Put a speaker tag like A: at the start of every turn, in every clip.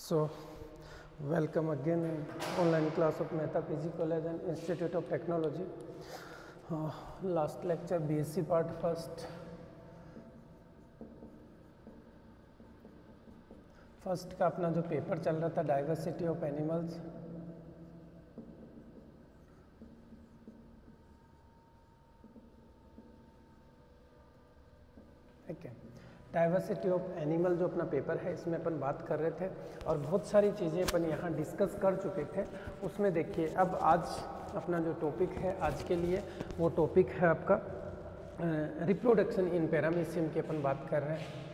A: So, welcome again in online class of Mehta PG College and Institute of Technology. Last lecture BSc part first का अपना जो paper चल रहा था diversity of animals, ठीक है। डाइवर्सिटी ऑफ एनिमल जो अपना पेपर है इसमें अपन बात कर रहे थे और बहुत सारी चीज़ें अपन यहाँ डिस्कस कर चुके थे। उसमें देखिए अब आज अपना जो टॉपिक है आज के लिए वो टॉपिक है आपका रिप्रोडक्शन इन पैरामीशियम की अपन बात कर रहे हैं।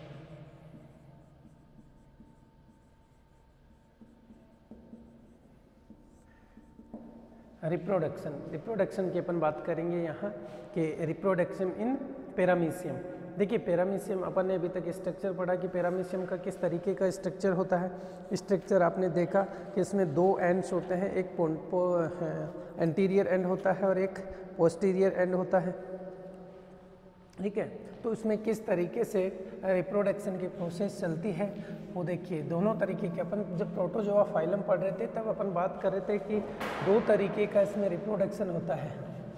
A: रिप्रोडक्शन की अपन बात करेंगे यहाँ कि रिप्रोडक्शन इन पैरामीशियम। देखिए पैरामीशियम अपन ने अभी तक स्ट्रक्चर पढ़ा कि पैरामीशियम का किस तरीके का स्ट्रक्चर होता है। स्ट्रक्चर आपने देखा कि इसमें दो एंड्स होते हैं, एक एंटीरियर एंड होता है और एक पोस्टीरियर एंड होता है, ठीक है। तो इसमें किस तरीके से रिप्रोडक्शन की प्रोसेस चलती है वो देखिए। दोनों तरीके के अपन जब प्रोटोजोआ फाइलम पढ़ रहे थे तब अपन बात कर रहे थे कि दो तरीके का इसमें रिप्रोडक्शन होता है।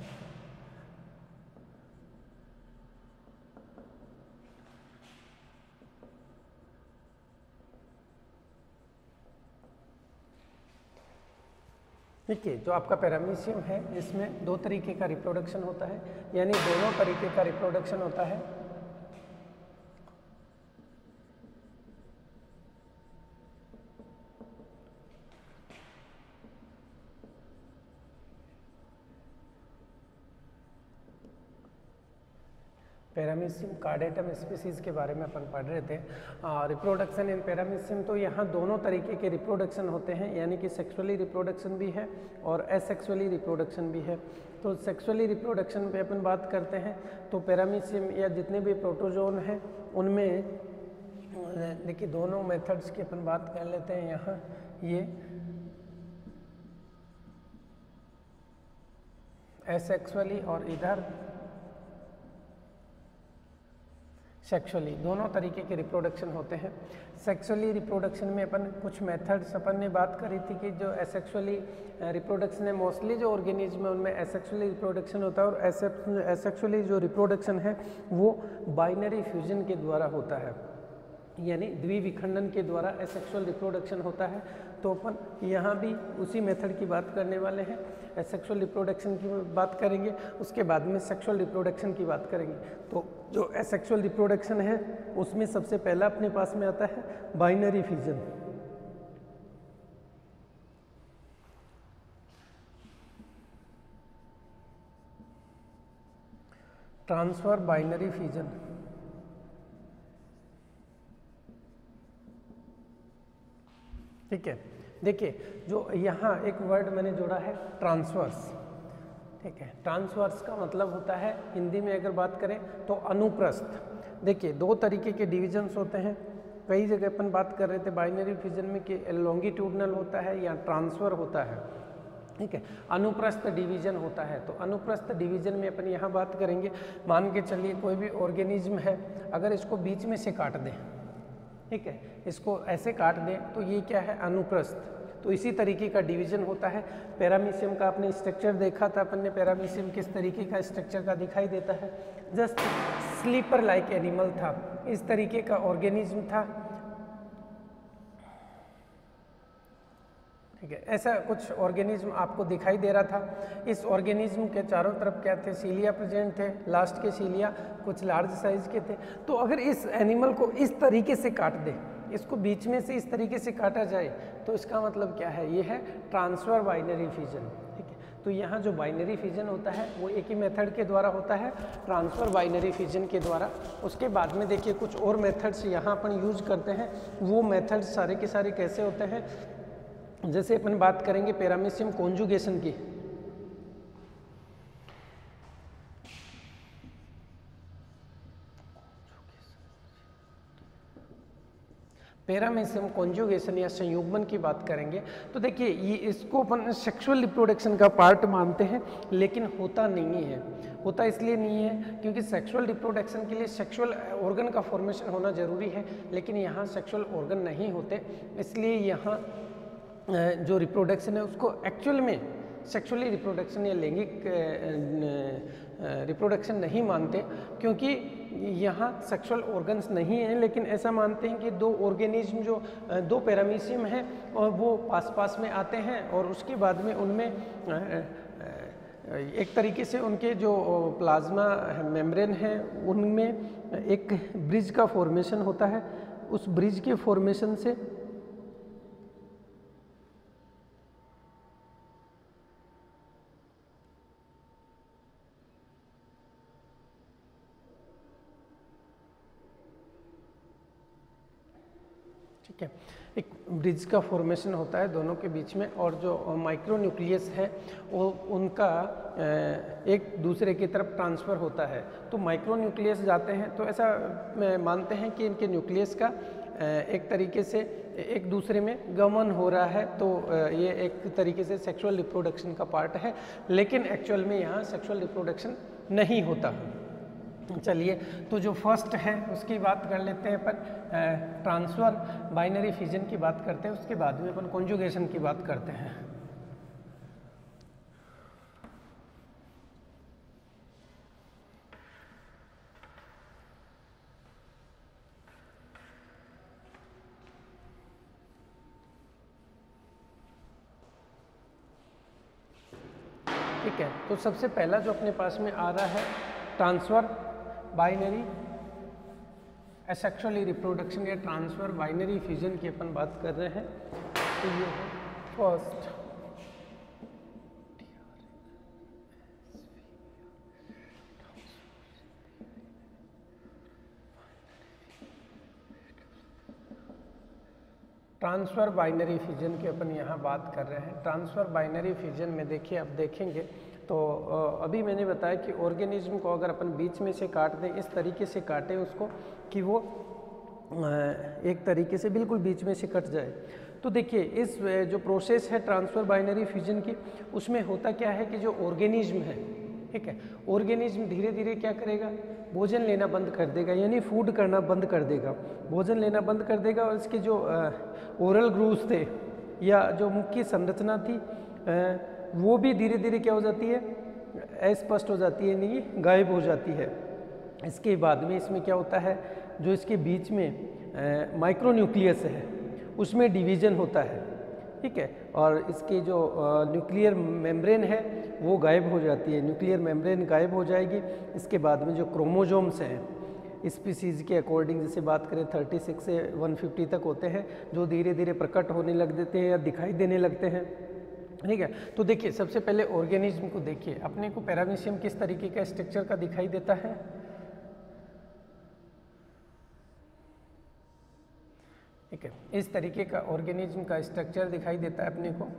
A: देखिए जो आपका पैरामीशियम है इसमें दो तरीके का रिप्रोडक्शन होता है, यानी दोनों तरीके का रिप्रोडक्शन होता है। पैरामीशियम कार्डेटम स्पीसीज के बारे में अपन पढ़ रहे थे। रिप्रोडक्शन इन पैरामीशियम, तो यहाँ दोनों तरीके के रिप्रोडक्शन होते हैं, यानी कि सेक्सुअली रिप्रोडक्शन भी है और एसेक्सुअली रिप्रोडक्शन भी है। तो सेक्सुअली रिप्रोडक्शन पे अपन बात करते हैं तो पैरामीशियम या जितने भी प्रोटोजोन हैं उनमें देखिए दोनों मेथड्स की अपन बात कर लेते हैं। यहाँ ये एसेक्सुअली और इधर सेक्सुअली, दोनों तरीके के रिप्रोडक्शन होते हैं। सेक्सुअली रिप्रोडक्शन में अपन कुछ मेथड्स अपन ने बात करी थी कि जो एसेक्सुअली रिप्रोडक्शन है मोस्टली जो ऑर्गेनिज्म है उनमें एसेक्सुअली रिप्रोडक्शन होता है और एसेक्सुअली जो रिप्रोडक्शन है वो बाइनरी फ्यूजन के द्वारा होता है, यानी द्विविखंडन के द्वारा एसेक्सुअल रिप्रोडक्शन होता है। तो अपन यहाँ भी उसी मेथड की बात करने वाले हैं। एसेक्सुअल रिप्रोडक्शन की बात करेंगे, उसके बाद में सेक्सुअल रिप्रोडक्शन की बात करेंगे। तो जो एसेक्सुअल रिप्रोडक्शन है उसमें सबसे पहला अपने पास में आता है binary fusion. Transfer binary fusion, ठीक है। देखिए जो यहाँ एक वर्ड मैंने जोड़ा है ट्रांसवर्स, ठीक है। ट्रांसवर्स का मतलब होता है हिंदी में अगर बात करें तो अनुप्रस्थ। देखिए दो तरीके के डिविजन्स होते हैं, कई जगह अपन बात कर रहे थे बाइनरी फ्यूजन में कि लॉन्गिट्यूडनल होता है या ट्रांसफर होता है, ठीक है। अनुप्रस्थ डिवीजन होता है। तो अनुप्रस्थ डिवीजन में अपन यहाँ बात करेंगे, मान के चलिए कोई भी ऑर्गेनिज्म है, अगर इसको बीच में से काट दें, ठीक है, इसको ऐसे काट दें तो ये क्या है अनुप्रस्थ। तो इसी तरीके का डिवीजन होता है। पैरामीशियम का आपने स्ट्रक्चर देखा था अपन ने, पैरामीशियम किस तरीके का स्ट्रक्चर का दिखाई देता है, जस्ट स्लीपर लाइक एनिमल था, इस तरीके का ऑर्गेनिज्म था, ठीक है। ऐसा कुछ ऑर्गेनिज्म आपको दिखाई दे रहा था। इस ऑर्गेनिज्म के चारों तरफ क्या थे, सीलिया प्रेजेंट थे, लास्ट के सीलिया कुछ लार्ज साइज के थे। तो अगर इस एनिमल को इस तरीके से काट दे, इसको बीच में से इस तरीके से काटा जाए तो इसका मतलब क्या है, ये है ट्रांसफर बाइनरी फ्यूजन, ठीक है। तो यहाँ जो बाइनरी फ्यूजन होता है वो एक ही मेथड के द्वारा होता है, ट्रांसफर बाइनरी फ्यूजन के द्वारा। उसके बाद में देखिए कुछ और मेथड्स यहाँ अपन यूज करते हैं। वो मेथड्स सारे के सारे कैसे होते हैं, जैसे अपन बात करेंगे पैरामीशियम कॉन्जुगेशन की। पैरामीशियम कॉन्जुगेशन या संयुग्मन की बात करेंगे तो देखिए ये इसको अपन सेक्सुअल रिप्रोडक्शन का पार्ट मानते हैं, लेकिन होता नहीं है। होता इसलिए नहीं है क्योंकि सेक्सुअल रिप्रोडक्शन के लिए सेक्सुअल ऑर्गन का फॉर्मेशन होना जरूरी है, लेकिन यहाँ सेक्सुअल ऑर्गन नहीं होते, इसलिए यहाँ जो रिप्रोडक्शन है उसको एक्चुअल में सेक्सुअली रिप्रोडक्शन या लैंगिक रिप्रोडक्शन नहीं मानते, क्योंकि यहाँ सेक्सुअल ऑर्गन्स नहीं हैं, लेकिन ऐसा मानते हैं कि दो ऑर्गेनिज्म जो दो पैरामीशियम हैं और वो पास पास में आते हैं और उसके बाद में उनमें एक तरीके से उनके जो प्लाज्मा मेम्ब्रेन है उनमें एक ब्रिज का फॉर्मेशन होता है। उस ब्रिज के फॉर्मेशन से ठीक है, एक ब्रिज का फॉर्मेशन होता है दोनों के बीच में, और जो माइक्रो न्यूक्लियस है वो उनका एक दूसरे की तरफ ट्रांसफ़र होता है। तो माइक्रो न्यूक्लियस जाते हैं तो ऐसा मानते हैं कि इनके न्यूक्लियस का एक तरीके से एक दूसरे में गमन हो रहा है, तो ये एक तरीके से सेक्सुअल रिप्रोडक्शन का पार्ट है, लेकिन एक्चुअल में यहाँ सेक्सुअल रिप्रोडक्शन नहीं होता। चलिए, तो जो फर्स्ट है उसकी बात कर लेते हैं अपन, ट्रांसफ़र बाइनरी फिजन की बात करते हैं, उसके बाद में अपन कॉन्जुगेशन की बात करते हैं। ठीक है, तो सबसे पहला जो अपने पास में आ रहा है ट्रांसफ़र बाइनरी एसेक्सुअली रिप्रोडक्शन या ट्रांसफ़र बाइनरी फ्यूजन की अपन बात कर रहे हैं। तो ये है फर्स्ट ट्रांसफ़र बाइनरी फ्यूजन की अपन यहाँ बात कर रहे हैं। ट्रांसफ़र बाइनरी फ्यूजन में देखिए, अब देखेंगे तो अभी मैंने बताया कि ऑर्गेनिज्म को अगर अपन बीच में से काट दें, इस तरीके से काटें उसको कि वो एक तरीके से बिल्कुल बीच में से कट जाए, तो देखिए इस जो प्रोसेस है ट्रांसफ़र बाइनरी फ्यूजन की, उसमें होता क्या है कि जो ऑर्गेनिज्म है, ठीक है, ऑर्गेनिज्म धीरे धीरे क्या करेगा, भोजन लेना बंद कर देगा, यानी फूड करना बंद कर देगा, भोजन लेना बंद कर देगा, और इसके जो ओरल ग्रूव्स थे या जो मुख्य संरचना थी वो भी धीरे धीरे क्या हो जाती है, अस्पष्ट हो जाती है, नहीं गायब हो जाती है। इसके बाद में इसमें क्या होता है, जो इसके बीच में माइक्रो न्यूक्लियस है उसमें डिवीज़न होता है, ठीक है, और इसके जो न्यूक्लियर मेम्ब्रेन है वो गायब हो जाती है, न्यूक्लियर मेम्ब्रेन गायब हो जाएगी। इसके बाद में जो क्रोमोजोम्स हैं स्पीसीज़ के अकॉर्डिंग, जैसे बात करें 36 से 150 तक होते हैं, जो धीरे धीरे प्रकट होने लग देते हैं या दिखाई देने लगते हैं, ठीक है। तो देखिए सबसे पहले ऑर्गेनिज्म को देखिए, अपने को पैरामीशियम किस तरीके का स्ट्रक्चर का दिखाई देता है, ठीक है, इस तरीके का ऑर्गेनिज्म का स्ट्रक्चर दिखाई देता है अपने को।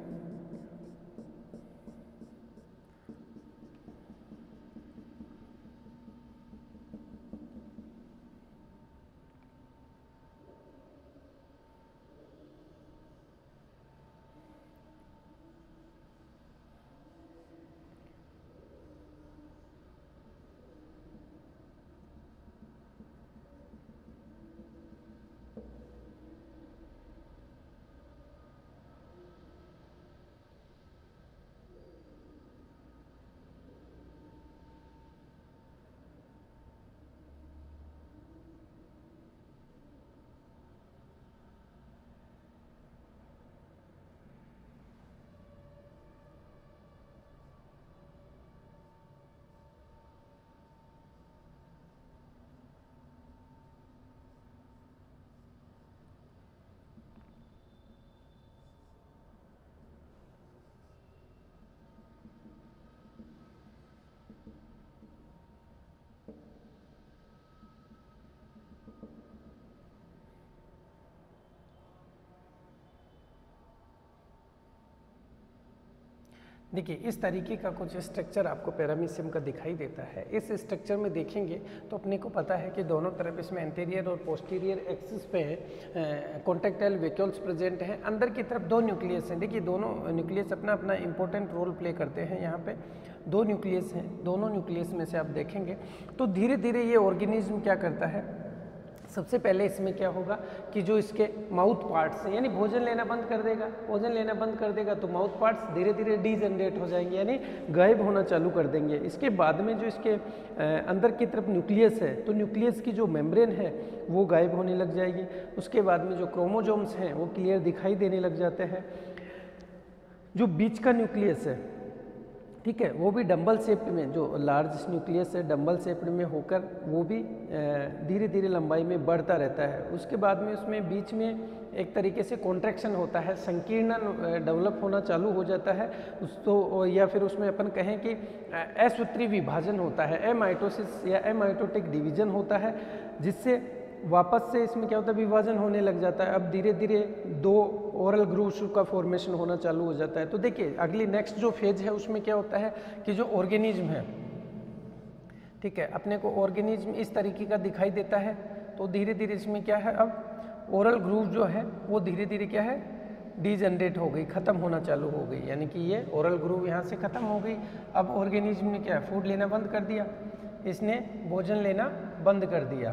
A: देखिए इस तरीके का कुछ स्ट्रक्चर आपको पैरामीशियम का दिखाई देता है। इस स्ट्रक्चर में देखेंगे तो अपने को पता है कि दोनों तरफ इसमें एंटीरियर और पोस्टीरियर एक्सिस पे कॉन्ट्रैक्टाइल वैक्यूल्स प्रेजेंट हैं। अंदर की तरफ दो न्यूक्लियस हैं। देखिए दोनों न्यूक्लियस अपना अपना इंपॉर्टेंट रोल प्ले करते हैं। यहाँ पे दो न्यूक्लियस हैं, दोनों न्यूक्लियस में से आप देखेंगे तो धीरे धीरे ये ऑर्गेनिज्म क्या करता है, सबसे पहले इसमें क्या होगा कि जो इसके माउथ पार्ट्स हैं यानी भोजन लेना बंद कर देगा, भोजन लेना बंद कर देगा तो माउथ पार्ट्स धीरे धीरे डीजनरेट हो जाएंगे यानी गायब होना चालू कर देंगे। इसके बाद में जो इसके अंदर की तरफ न्यूक्लियस है तो न्यूक्लियस की जो मेम्ब्रेन है वो गायब होने लग जाएगी। उसके बाद में जो क्रोमोजोम्स हैं वो क्लियर दिखाई देने लग जाते हैं। जो बीच का न्यूक्लियस है, ठीक है, वो भी डंबल शेप में, जो लार्ज न्यूक्लियस है डंबल शेप में होकर वो भी धीरे धीरे लंबाई में बढ़ता रहता है। उसके बाद में उसमें बीच में एक तरीके से कॉन्ट्रैक्शन होता है, संकीर्ण डेवलप होना चालू हो जाता है तो, या फिर उसमें अपन कहें कि असूत्री विभाजन होता है, एमाइटोसिस या एमाइटोटिक डिवीजन होता है, जिससे वापस से इसमें क्या होता है, विभाजन होने लग जाता है। अब धीरे धीरे दो ओरल ग्रूव्स का फॉर्मेशन होना चालू हो जाता है। तो देखिए अगली नेक्स्ट जो फेज है उसमें क्या होता है कि जो ऑर्गेनिज्म है, ठीक है, अपने को ऑर्गेनिज्म इस तरीके का दिखाई देता है। तो धीरे धीरे इसमें क्या है, अब ओरल ग्रूव जो है वो धीरे धीरे क्या है, डीजनरेट हो गई, ख़त्म होना चालू हो गई, यानी कि ये ओरल ग्रूव यहाँ से ख़त्म हो गई। अब ऑर्गेनिज्म ने क्या, फूड लेना बंद कर दिया, इसने भोजन लेना बंद कर दिया,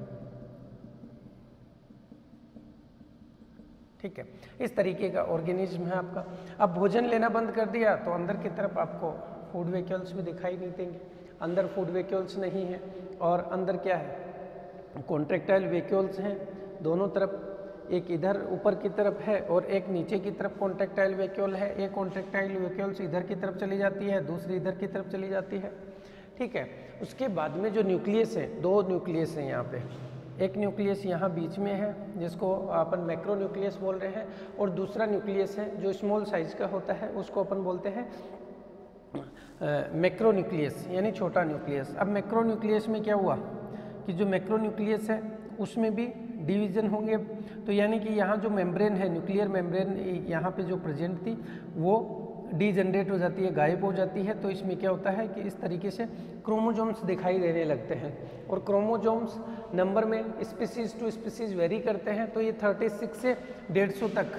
A: ठीक है। इस तरीके का ऑर्गेनिज्म है आपका। अब भोजन लेना बंद कर दिया तो अंदर की तरफ आपको फूड वैक्यूल्स भी दिखाई नहीं देंगे, अंदर फूड वैक्यूल्स नहीं है और अंदर क्या है, कॉन्ट्रैक्टाइल वैक्यूल्स हैं दोनों तरफ, एक इधर ऊपर की तरफ है और एक नीचे की तरफ कॉन्ट्रैक्टाइल वैक्यूल है। एक कॉन्ट्रैक्टाइल वैक्यूल्स इधर की तरफ चली जाती है, दूसरी इधर की तरफ चली जाती है, ठीक है। उसके बाद में जो न्यूक्लियस है, दो न्यूक्लियस हैं यहाँ पे, एक न्यूक्लियस यहाँ बीच में है जिसको अपन मैक्रो न्यूक्लियस बोल रहे हैं, और दूसरा न्यूक्लियस है जो स्मॉल साइज का होता है उसको अपन बोलते हैं मैक्रो न्यूक्लियस यानी छोटा न्यूक्लियस। अब मैक्रो न्यूक्लियस में क्या हुआ कि जो मैक्रो न्यूक्लियस है उसमें भी डिवीजन होंगे, तो यानी कि यहाँ जो मेम्ब्रेन है, न्यूक्लियर मेम्ब्रेन यहाँ पे जो प्रेजेंट थी वो डीजनरेट हो जाती है, गायब हो जाती है। तो इसमें क्या होता है कि इस तरीके से क्रोमोजोम्स दिखाई देने लगते हैं, और क्रोमोजोम्स नंबर में स्पीसीज टू स्पीसीज वेरी करते हैं। तो ये 36 से 150 तक,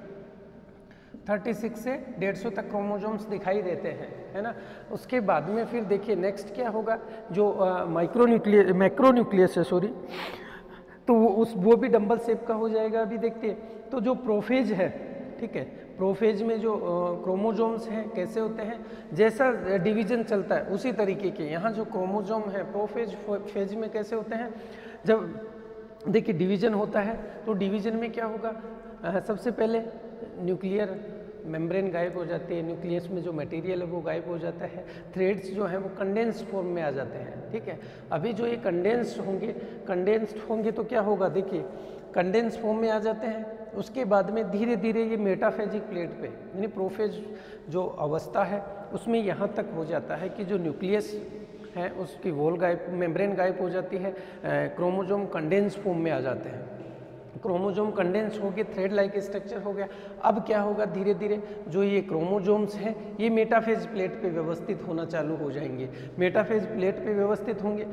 A: 36 से 150 तक क्रोमोजोम्स दिखाई देते हैं, है ना। उसके बाद में फिर देखिए नेक्स्ट क्या होगा, जो मैक्रो न्यूक्लियस है, सॉरी, तो वो भी डंबल शेप का हो जाएगा। अभी देखते हैं तो जो प्रोफेज है, ठीक है, प्रोफेज में जो क्रोमोजोम्स हैं कैसे होते हैं, जैसा डिवीजन चलता है उसी तरीके के यहाँ जो क्रोमोजोम है प्रोफेज फेज में कैसे होते हैं, जब देखिए डिवीजन होता है तो डिवीजन में क्या होगा, सबसे पहले न्यूक्लियर मेम्ब्रेन गायब हो जाती है, न्यूक्लियस में जो मटेरियल है वो गायब हो जाता है, थ्रेड्स जो हैं वो कंडेंस्ड फॉर्म में आ जाते हैं, ठीक है। अभी जो ये कंडेंस्ड होंगे तो क्या होगा, देखिए कंडेंस्ड फॉर्म में आ जाते हैं। उसके बाद में धीरे धीरे ये मेटाफेजिक प्लेट पे यानी प्रोफेज जो अवस्था है उसमें यहाँ तक हो जाता है कि जो न्यूक्लियस है उसकी वॉल गायब, मेम्ब्रेन गायब हो जाती है, क्रोमोजोम कंडेंस्ड फॉर्म में आ जाते हैं। क्रोमोजोम कंडेंस हो गए, थ्रेड लाइक स्ट्रक्चर हो गया। अब क्या होगा, धीरे धीरे जो ये क्रोमोजोम्स हैं ये मेटाफेज प्लेट पे व्यवस्थित होना चालू हो जाएंगे। मेटाफेज प्लेट पे व्यवस्थित होंगे,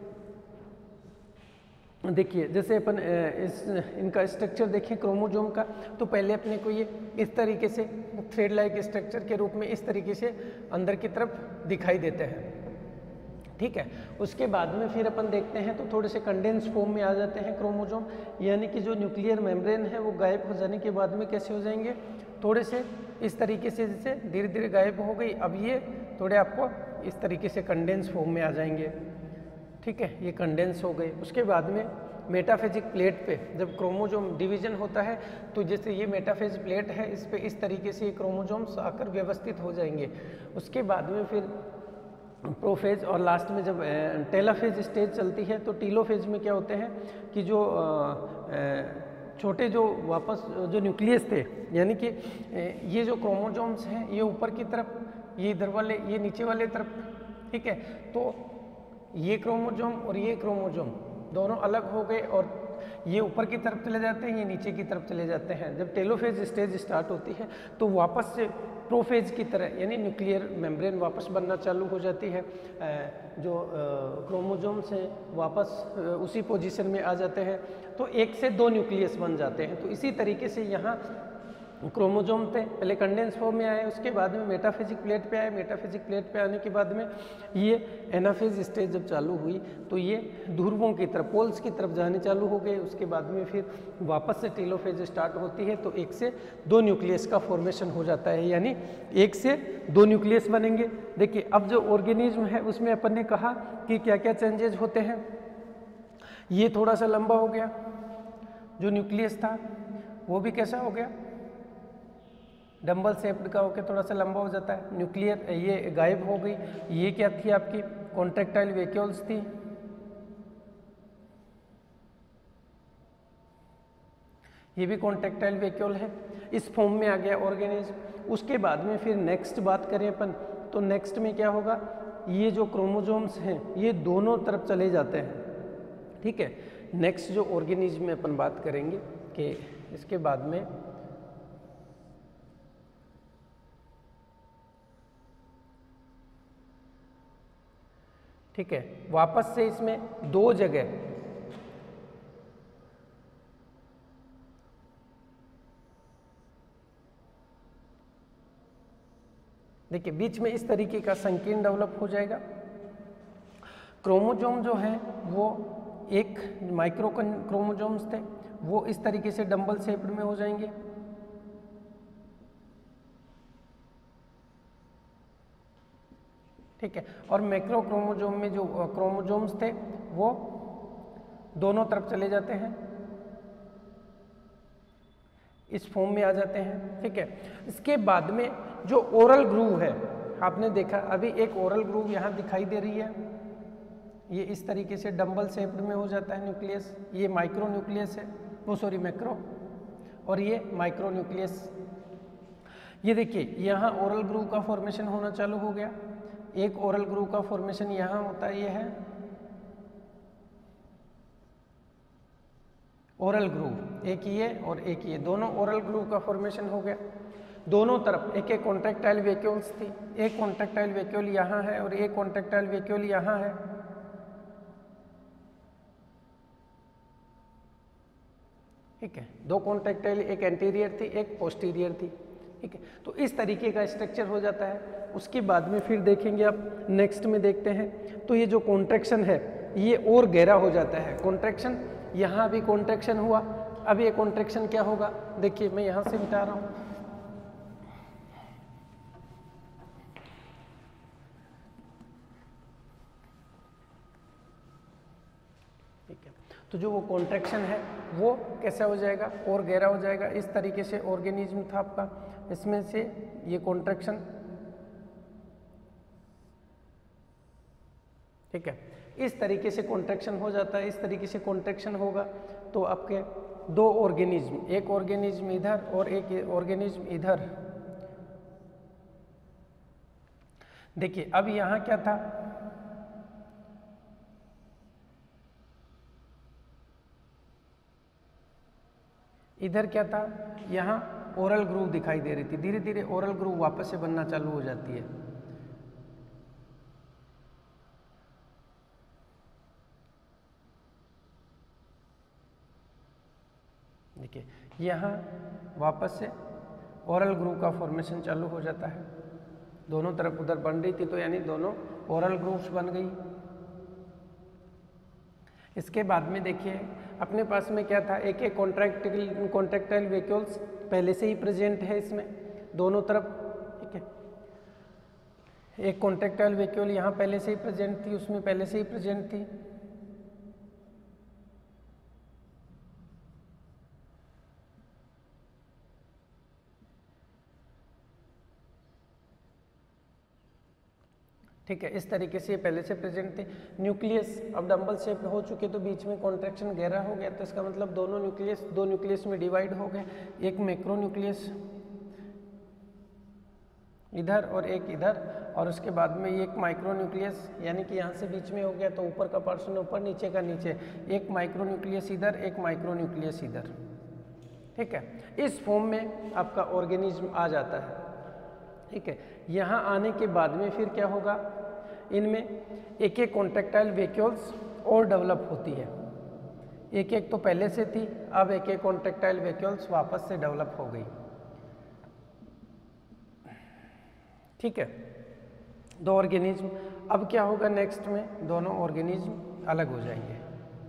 A: देखिए जैसे अपन इनका स्ट्रक्चर देखें क्रोमोजोम का, तो पहले अपने को ये इस तरीके से थ्रेड लाइक स्ट्रक्चर के रूप में इस तरीके से अंदर की तरफ दिखाई देते हैं, ठीक है। उसके बाद में फिर अपन देखते हैं तो थोड़े से कंडेंस फॉर्म में आ जाते हैं क्रोमोजोम, यानी कि जो न्यूक्लियर मेम्ब्रेन है वो गायब हो जाने के बाद में कैसे हो जाएंगे, थोड़े से इस तरीके से, जैसे धीरे धीरे गायब हो गई, अब ये थोड़े आपको इस तरीके से कंडेंस फॉर्म में आ जाएंगे, ठीक है, ये कंडेंस हो गए। उसके बाद में मेटाफेजिक प्लेट पे जब क्रोमोजोम डिवीजन होता है तो जैसे ये मेटाफेज प्लेट है इस पे इस तरीके से क्रोमोजोम्स आकर व्यवस्थित हो जाएंगे। उसके बाद में फिर प्रोफेज और लास्ट में जब टेलोफेज स्टेज चलती है तो टीलोफेज में क्या होते हैं कि जो छोटे जो वापस जो न्यूक्लियस थे, यानी कि ये जो क्रोमोजोम्स हैं ये ऊपर की तरफ, ये इधर वाले, ये नीचे वाले तरफ, ठीक है। तो ये क्रोमोजोम और ये क्रोमोजोम दोनों अलग हो गए और ये ऊपर की तरफ चले जाते हैं, ये नीचे की तरफ चले जाते हैं। जब टेलोफेज स्टेज स्टार्ट होती है तो वापस से प्रोफेज की तरह यानी न्यूक्लियर मेम्ब्रेन वापस बनना चालू हो जाती है। जो क्रोमोजोम्स हैं वापस उसी पोजीशन में आ जाते हैं, तो 1 से 2 न्यूक्लियस बन जाते हैं। तो इसी तरीके से यहाँ क्रोमोजोम थे, पहले कंडेंस फॉर्म में आए, उसके बाद में मेटाफेजिक प्लेट पे आए, मेटाफेजिक प्लेट पे आने के बाद में ये एनाफेज स्टेज जब चालू हुई तो ये ध्रुवों की तरफ, पोल्स की तरफ जाने चालू हो गए। उसके बाद में फिर वापस से टेलोफेज स्टार्ट होती है तो 1 से 2 न्यूक्लियस का फॉर्मेशन हो जाता है, यानी 1 से 2 न्यूक्लियस बनेंगे। देखिए अब जो ऑर्गेनिज्म है उसमें अपन ने कहा कि क्या क्या चेंजेज होते हैं। ये थोड़ा सा लंबा हो गया, जो न्यूक्लियस था वो भी कैसा हो गया, डंबल शेप्ड का होकर थोड़ा सा लंबा हो जाता है। न्यूक्लियर ये गायब हो गई। ये क्या थी आपकी, कॉन्ट्रैक्टाइल वैक्यूल्स थी। ये भी कॉन्ट्रैक्टाइल वैक्यूल है, इस फॉर्म में आ गया ऑर्गेनिज्म। उसके बाद में फिर नेक्स्ट बात करें अपन तो नेक्स्ट में क्या होगा, ये जो क्रोमोजोम्स हैं ये दोनों तरफ चले जाते हैं, ठीक है। नेक्स्ट जो ऑर्गेनिज्म में अपन बात करेंगे कि इसके बाद में ठीक है वापस से इसमें 2 जगह देखिए बीच में इस तरीके का संकीर्ण डेवलप हो जाएगा। क्रोमोजोम जो है वो एक माइक्रो क्रोमोजोम्स थे, वो इस तरीके से डंबल शेप्ड में हो जाएंगे। ठीक है, और मैक्रो क्रोमोजोम में जो क्रोमोजोम्स थे वो दोनों तरफ चले जाते हैं, इस फॉर्म में आ जाते हैं। ठीक है, इसके बाद में जो ओरल ग्रूव है आपने देखा, अभी एक ओरल ग्रूव यहाँ दिखाई दे रही है, ये इस तरीके से डंबल शेप्ड में हो जाता है न्यूक्लियस। ये माइक्रो न्यूक्लियस है, वो सॉरी मैक्रो, और ये माइक्रो न्यूक्लियस। ये देखिए यहाँ ओरल ग्रूव का फॉर्मेशन होना चालू हो गया। एक ओरल ग्रूव का फॉर्मेशन यहाँ होता है, ये है ओरल ग्रूव, एक ये और एक ये, दोनों ओरल ग्रूव का फॉर्मेशन हो गया। दोनों तरफ एक एक कॉन्ट्रैक्टाइल वैक्यूल्स थी, एक कॉन्ट्रैक्टाइल वैक्यूल यहाँ है और एक कॉन्ट्रैक्टाइल वैक्यूल यहाँ है। ठीक है, 2 कॉन्ट्रैक्टाइल, एक एंटीरियर थी एक पोस्टीरियर थी। ठीक है, तो इस तरीके का स्ट्रक्चर हो जाता है। उसके बाद में फिर देखेंगे आप नेक्स्ट में देखते हैं तो ये जो कॉन्ट्रैक्शन है ये और गहरा हो जाता है। कॉन्ट्रैक्शन, यहाँ भी कॉन्ट्रैक्शन हुआ, अब ये कॉन्ट्रैक्शन क्या होगा, देखिए मैं यहाँ से मिटा रहा हूँ। ठीक है, तो जो वो कॉन्ट्रैक्शन है वो कैसा हो जाएगा, और गहरा हो जाएगा। इस तरीके से ऑर्गेनिज्म था आपका, इसमें से ये कॉन्ट्रैक्शन, ठीक है, इस तरीके से कॉन्ट्रैक्शन हो जाता है। इस तरीके से कॉन्ट्रैक्शन होगा तो आपके 2 ऑर्गेनिज्म, एक ऑर्गेनिज्म इधर और एक ऑर्गेनिज्म इधर। देखिए अब यहाँ क्या था, इधर क्या था, यहाँ ओरल ग्रूव दिखाई दे रही थी। धीरे धीरे ओरल ग्रूव वापस से बनना चालू हो जाती है। देखिए यहाँ वापस से ओरल ग्रूव का फॉर्मेशन चालू हो जाता है। दोनों तरफ उधर बन रही थी तो यानी दोनों ओरल ग्रूव्स बन गई। इसके बाद में देखिए अपने पास में क्या था, एक एक कॉन्ट्रैक्टाइल वैक्यूल्स पहले से ही प्रेजेंट है इसमें दोनों तरफ। ठीक है, एक कॉन्ट्रैक्टाइल वैक्यूल यहाँ पहले से ही प्रेजेंट थी, उसमें पहले से ही प्रेजेंट थी। ठीक है, इस तरीके से ये पहले से प्रेजेंट थे। न्यूक्लियस अब डंबल शेप हो चुके तो बीच में कॉन्ट्रैक्शन गहरा हो गया, तो इसका मतलब दोनों न्यूक्लियस 2 न्यूक्लियस में डिवाइड हो गए। एक मैक्रो न्यूक्लियस, इधर और एक इधर, और उसके बाद में ये एक माइक्रोन्यूक्लियस, यानी कि यहाँ से बीच में हो गया तो ऊपर का पोर्शन ऊपर, नीचे का नीचे, एक माइक्रोन्यूक्लियस इधर, एक माइक्रोन्यूक्लियस इधर। ठीक है, इस फॉर्म में आपका ऑर्गेनिज्म आ जाता है। ठीक है, यहाँ आने के बाद में फिर क्या होगा, इनमें एक एक कॉन्ट्रेक्टाइल वैक्यूल्स और डेवलप होती है। एक एक तो पहले से थी, अब एक एक कॉन्ट्रेक्टाइल वैक्यूल्स वापस से डेवलप हो गई। ठीक है, दो ऑर्गेनिज्म, अब क्या होगा नेक्स्ट में, दोनों ऑर्गेनिज्म अलग हो जाएंगे।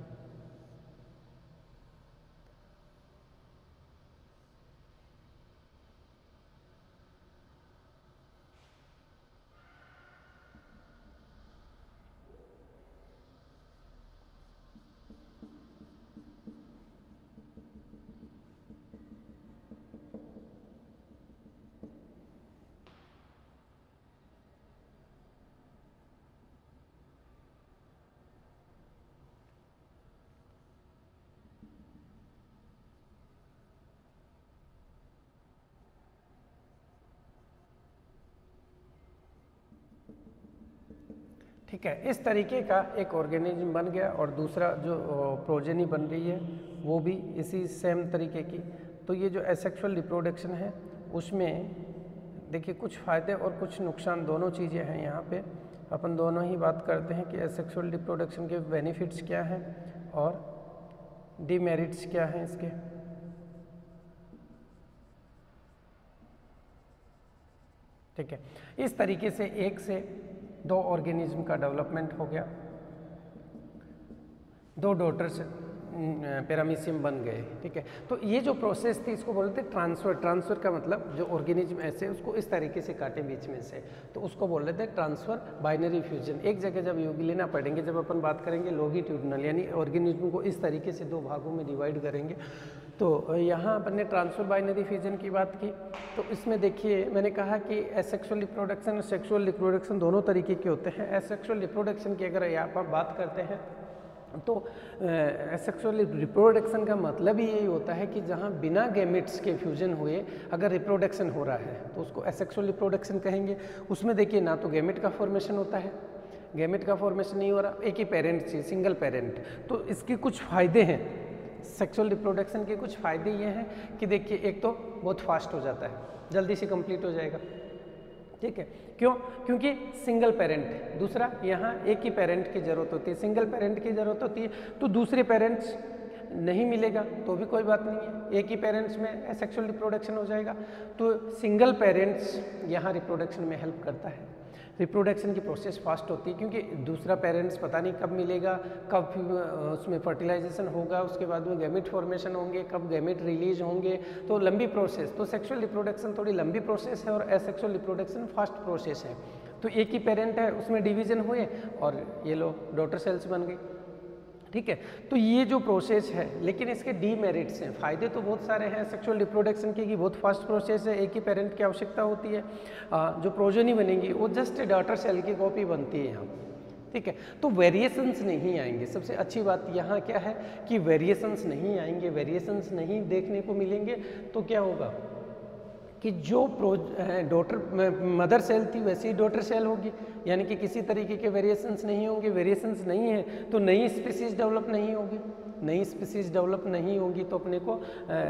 A: ठीक है, इस तरीके का एक ऑर्गेनिज्म बन गया, और दूसरा जो प्रोजेनी बन रही है वो भी इसी सेम तरीके की। तो ये जो एसेक्सुअल रिप्रोडक्शन है उसमें देखिए कुछ फ़ायदे और कुछ नुकसान दोनों चीज़ें हैं। यहाँ पे अपन दोनों ही बात करते हैं कि एसेक्सुअल रिप्रोडक्शन के बेनिफिट्स क्या हैं और डीमेरिट्स क्या हैं इसके। ठीक है, इस तरीके से एक से दो ऑर्गेनिज्म का डेवलपमेंट हो गया, दो डॉटर्स पैरामीशियम बन गए। ठीक है, तो ये जो प्रोसेस थी इसको बोलते हैं ट्रांसफर। ट्रांसफर का मतलब जो ऑर्गेनिज्म ऐसे उसको इस तरीके से काटे बीच में से, तो उसको बोल देते हैं ट्रांसफर बाइनरी फ्यूजन। एक जगह जब योगी लेना पढ़ेंगे, जब अपन बात करेंगे लॉन्गिट्यूडिनल, यानी ऑर्गेनिज्म को इस तरीके से दो भागों में डिवाइड करेंगे। तो यहाँ अपन ने ट्रांसफर बाइनरी फ्यूजन की बात की। तो इसमें देखिए मैंने कहा कि एसेक्सुअल रिप्रोडक्शन और सेक्सुअल रिप्रोडक्शन दोनों तरीके के होते हैं। एसेक्सुअल रिप्रोडक्शन की अगर यहाँ पर बात करते हैं तो एसेक्सुअल रिप्रोडक्शन का मतलब ही यही होता है कि जहाँ बिना गैमेट्स के फ्यूजन हुए अगर रिप्रोडक्शन हो रहा है तो उसको एसेक्सुअल रिप्रोडक्शन कहेंगे। उसमें देखिए ना तो गैमेट का फॉर्मेशन होता है, गैमेट का फॉर्मेशन नहीं हो रहा, एक ही पेरेंट चाहिए, सिंगल पेरेंट। तो इसके कुछ फ़ायदे हैं, सेक्सुअल रिप्रोडक्शन के कुछ फ़ायदे ये हैं कि देखिए एक तो बहुत फास्ट हो जाता है, जल्दी से कंप्लीट हो जाएगा। ठीक है, क्यों? क्योंकि सिंगल पेरेंट। दूसरा, यहाँ एक ही पेरेंट की ज़रूरत होती है, सिंगल पेरेंट की ज़रूरत होती है, तो दूसरे पेरेंट्स नहीं मिलेगा तो भी कोई बात नहीं है, एक ही पेरेंट्स में एसेक्सुअल रिप्रोडक्शन हो जाएगा। तो सिंगल पेरेंट्स यहाँ रिप्रोडक्शन में हेल्प करता है, रिप्रोडक्शन की प्रोसेस फास्ट होती है, क्योंकि दूसरा पेरेंट्स पता नहीं कब मिलेगा, कब उसमें फर्टिलाइजेशन होगा, उसके बाद में गैमेट फॉर्मेशन होंगे, कब गैमेट रिलीज होंगे, तो लंबी प्रोसेस। तो सेक्सुअल रिप्रोडक्शन थोड़ी लंबी प्रोसेस है और एसेक्सुअल रिप्रोडक्शन फास्ट प्रोसेस है। तो एक ही पेरेंट है, उसमें डिवीजन हुए और ये लो डॉटर सेल्स बन गई। ठीक है, तो ये जो प्रोसेस है, लेकिन इसके डीमेरिट्स हैं। फ़ायदे तो बहुत सारे हैं सेक्सुअल रिप्रोडक्शन के, कि बहुत फास्ट प्रोसेस है, एक ही पेरेंट की आवश्यकता होती है, जो प्रोजेनी बनेगी वो जस्ट डॉटर सेल की कॉपी बनती है यहाँ। ठीक है, तो वेरिएशंस नहीं आएंगे। सबसे अच्छी बात यहाँ क्या है कि वेरिएशंस नहीं आएंगे, वेरिएशंस नहीं देखने को मिलेंगे। तो क्या होगा कि जो डॉटर मदर सेल थी वैसी ही डॉटर सेल होगी, यानी कि किसी तरीके के वेरिएशंस नहीं होंगे। वेरिएशंस नहीं है तो नई स्पीसीज डेवलप नहीं होगी, नई स्पीसीज डेवलप नहीं होगी तो अपने को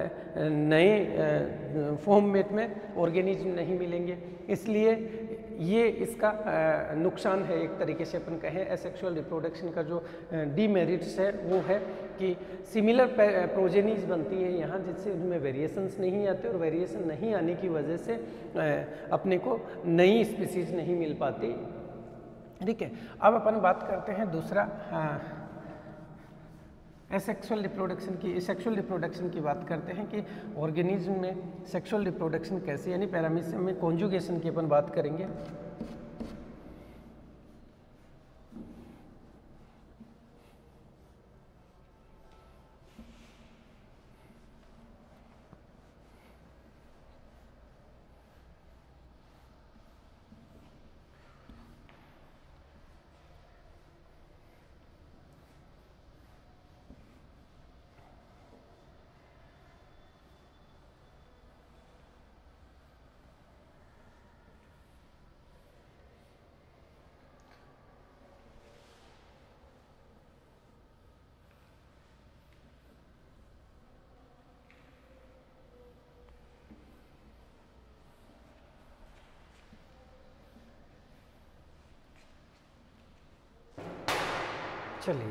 A: नए फॉर्मेट में ऑर्गेनिज्म नहीं मिलेंगे। इसलिए ये इसका नुकसान है एक तरीके से अपन कहें। एसेक्सुअल रिप्रोडक्शन का जो डीमेरिट्स है वो है कि सिमिलर प्रोजेनीज बनती है यहाँ, जिससे उनमें वेरिएशंस नहीं आते, और वेरिएशन नहीं आने की वजह से अपने को नई स्पीसीज नहीं मिल पाती। ठीक है, अब अपन बात करते हैं दूसरा एसेक्सुअल रिप्रोडक्शन की। सेक्सुअल रिप्रोडक्शन की बात करते हैं कि ऑर्गेनिज्म में सेक्सुअल रिप्रोडक्शन कैसे, यानी पैरामीशियम में कॉन्जुगेशन की अपन बात करेंगे। चलिए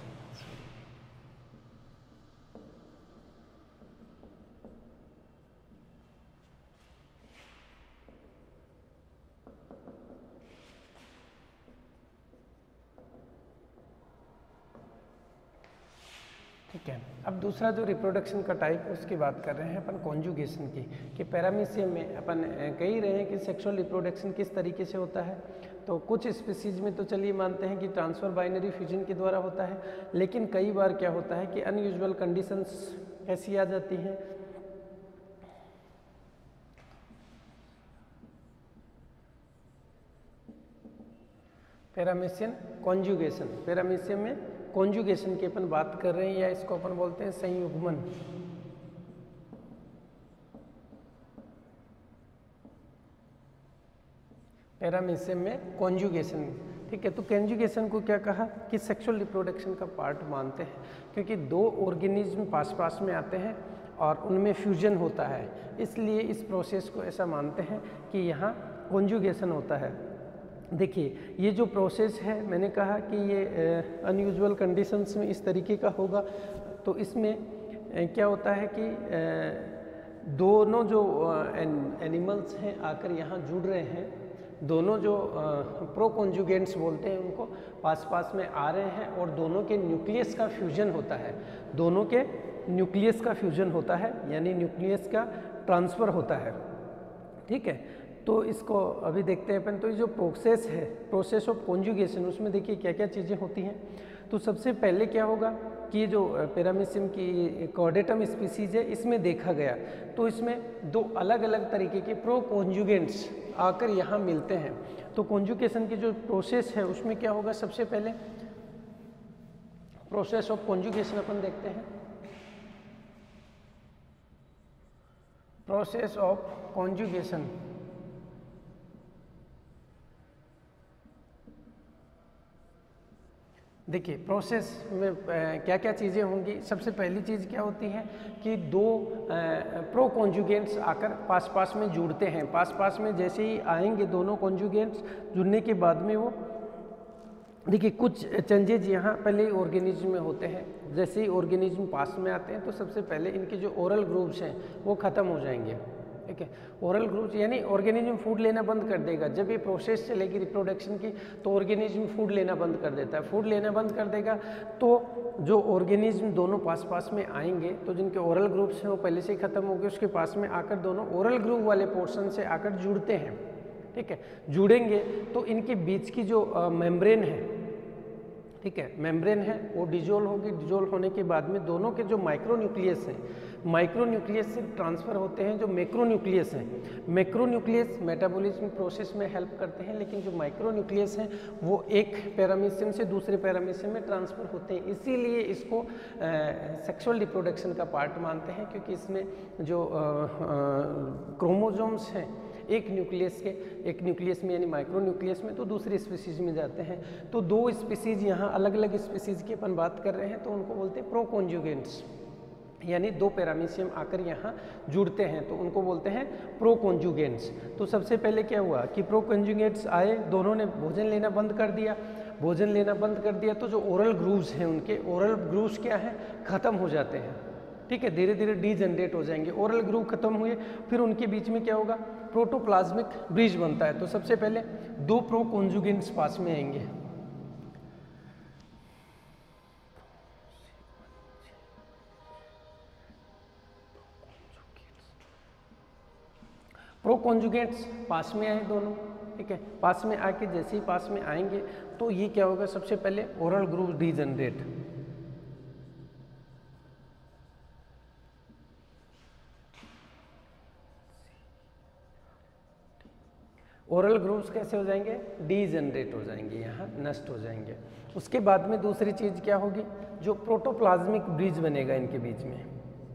A: ठीक है। अब दूसरा जो रिप्रोडक्शन का टाइप है उसकी बात कर रहे हैं अपन कॉन्जुगेशन की, कि पैरामीशियम में अपन कह रहे हैं कि सेक्सुअल रिप्रोडक्शन किस तरीके से होता है। तो कुछ स्पीसीज में तो चलिए मानते हैं कि ट्रांसफर बाइनरी फ्यूजन के द्वारा होता है, लेकिन कई बार क्या होता है कि अनयूजुअल कंडीशंस ऐसी आ जाती हैं पैरामीशियम कॉन्जुगेशन, पैरामीशियम में कॉन्जुगेशन की अपन बात कर रहे हैं, या इसको अपन बोलते हैं संयुग्मन। पैरामीशियम में कॉन्जुगेशन, ठीक है। तो कॉन्जुगेशन को क्या कहा कि सेक्सुअल रिप्रोडक्शन का पार्ट मानते हैं, क्योंकि दो ऑर्गेनिज्म पास पास में आते हैं और उनमें फ्यूजन होता है, इसलिए इस प्रोसेस को ऐसा मानते हैं कि यहाँ कॉन्जुगेशन होता है। देखिए ये जो प्रोसेस है, मैंने कहा कि ये अनयूजुअल कंडीशंस में इस तरीके का होगा। तो इसमें क्या होता है कि दोनों जो एनिमल्स हैं आकर यहाँ जुड़ रहे हैं, दोनों जो प्रो कॉन्जुगेंट्स बोलते हैं उनको पास पास में आ रहे हैं और दोनों के न्यूक्लियस का फ्यूजन होता है, दोनों के न्यूक्लियस का फ्यूजन होता है, यानी न्यूक्लियस का ट्रांसफ़र होता है, ठीक है। तो इसको अभी देखते हैं अपन। तो ये जो प्रोसेस है, प्रोसेस ऑफ कॉन्जुगेशन, उसमें देखिए क्या क्या चीज़ें होती हैं। तो सबसे पहले क्या होगा कि ये जो पैरामीशियम की कॉर्डेटम स्पीसीज है, इसमें देखा गया तो इसमें दो अलग अलग तरीके के प्रो कॉन्जुगेंट्स आकर यहाँ मिलते हैं। तो कॉन्जुगेशन की जो प्रोसेस है उसमें क्या होगा, सबसे पहले प्रोसेस ऑफ कॉन्जुगेशन अपन देखते हैं। प्रोसेस ऑफ कॉन्जुगेशन, देखिए प्रोसेस में क्या क्या चीज़ें होंगी। सबसे पहली चीज़ क्या होती है कि दो प्रो कॉन्जुगेंट्स आकर पास पास में जुड़ते हैं। पास पास में जैसे ही आएंगे दोनों कॉन्जुगेंट्स, जुड़ने के बाद में वो देखिए कुछ चेंजेज यहाँ पहले ऑर्गेनिज्म में होते हैं। जैसे ही ऑर्गेनिज्म पास में आते हैं तो सबसे पहले इनके जो ओरल ग्रूव्स हैं वो ख़त्म हो जाएंगे, ठीक है। ओरल ग्रूव्स यानी ऑर्गेनिज्म फूड लेना बंद कर देगा। जब ये प्रोसेस चलेगी रिप्रोडक्शन की तो ऑर्गेनिज्म फूड लेना बंद कर देता है। फूड लेना बंद कर देगा तो जो ऑर्गेनिज्म दोनों पास पास में आएंगे, तो जिनके ओरल ग्रूव्स हैं वो पहले से ही खत्म हो गए, उसके पास में आकर दोनों ओरल ग्रूव वाले पोर्शन से आकर जुड़ते हैं, ठीक है। जुड़ेंगे तो इनके बीच की जो मेम्ब्रेन है, ठीक है, मेम्ब्रेन है वो डिजोल्व होगी। डिजोल्व होने के बाद में दोनों के जो माइक्रोन्यूक्लियस हैं, माइक्रोन्यूक्लियस से ट्रांसफ़र होते हैं जो मैक्रोन्यूक्लियस हैं। मैक्रोन्यूक्लियस मेटाबॉलिज्म प्रोसेस में हेल्प करते हैं, लेकिन जो माइक्रोन्यूक्लियस हैं वो एक पैरामीशियम से दूसरे पैरामीशियम में ट्रांसफ़र होते हैं। इसीलिए इसको सेक्सुअल रिप्रोडक्शन का पार्ट मानते हैं, क्योंकि इसमें जो क्रोमोजोम्स हैं एक न्यूक्लियस के, एक न्यूक्लियस में यानी माइक्रोन्यूक्लियस में, तो दूसरी स्पीसीज में जाते हैं। तो दो स्पीसीज यहाँ अलग अलग स्पीसीज की अपन बात कर रहे हैं, तो उनको बोलते हैं प्रो कॉन्जुगेंट्स, यानी दो पैरामीशियम आकर यहाँ जुड़ते हैं तो उनको बोलते हैं प्रो कॉन्जुगेंट्स। तो सबसे पहले क्या हुआ कि प्रो कॉन्जुगेंट्स आए, दोनों ने भोजन लेना बंद कर दिया। भोजन लेना बंद कर दिया तो जो ओरल ग्रूव्स हैं, उनके ओरल ग्रूव्स क्या हैं, ख़त्म हो जाते हैं, ठीक है, धीरे धीरे डीजनरेट हो जाएंगे। ओरल ग्रूव खत्म हुए, फिर उनके बीच में क्या होगा, प्रोटोप्लाज्मिक ब्रिज बनता है। तो सबसे पहले दो प्रो कॉन्जुगेंट्स पास में आएंगे, प्रो कॉन्जुगेंट्स पास में आए दोनों, ठीक है। पास में आके जैसे ही पास में आएंगे तो ये क्या होगा, सबसे पहले oral groove degenerate, oral grooves कैसे हो जाएंगे, डीजनरेट हो जाएंगे, यहाँ नष्ट हो जाएंगे। उसके बाद में दूसरी चीज़ क्या होगी, जो प्रोटोप्लाज्मिक ब्रिज बनेगा इनके बीच में।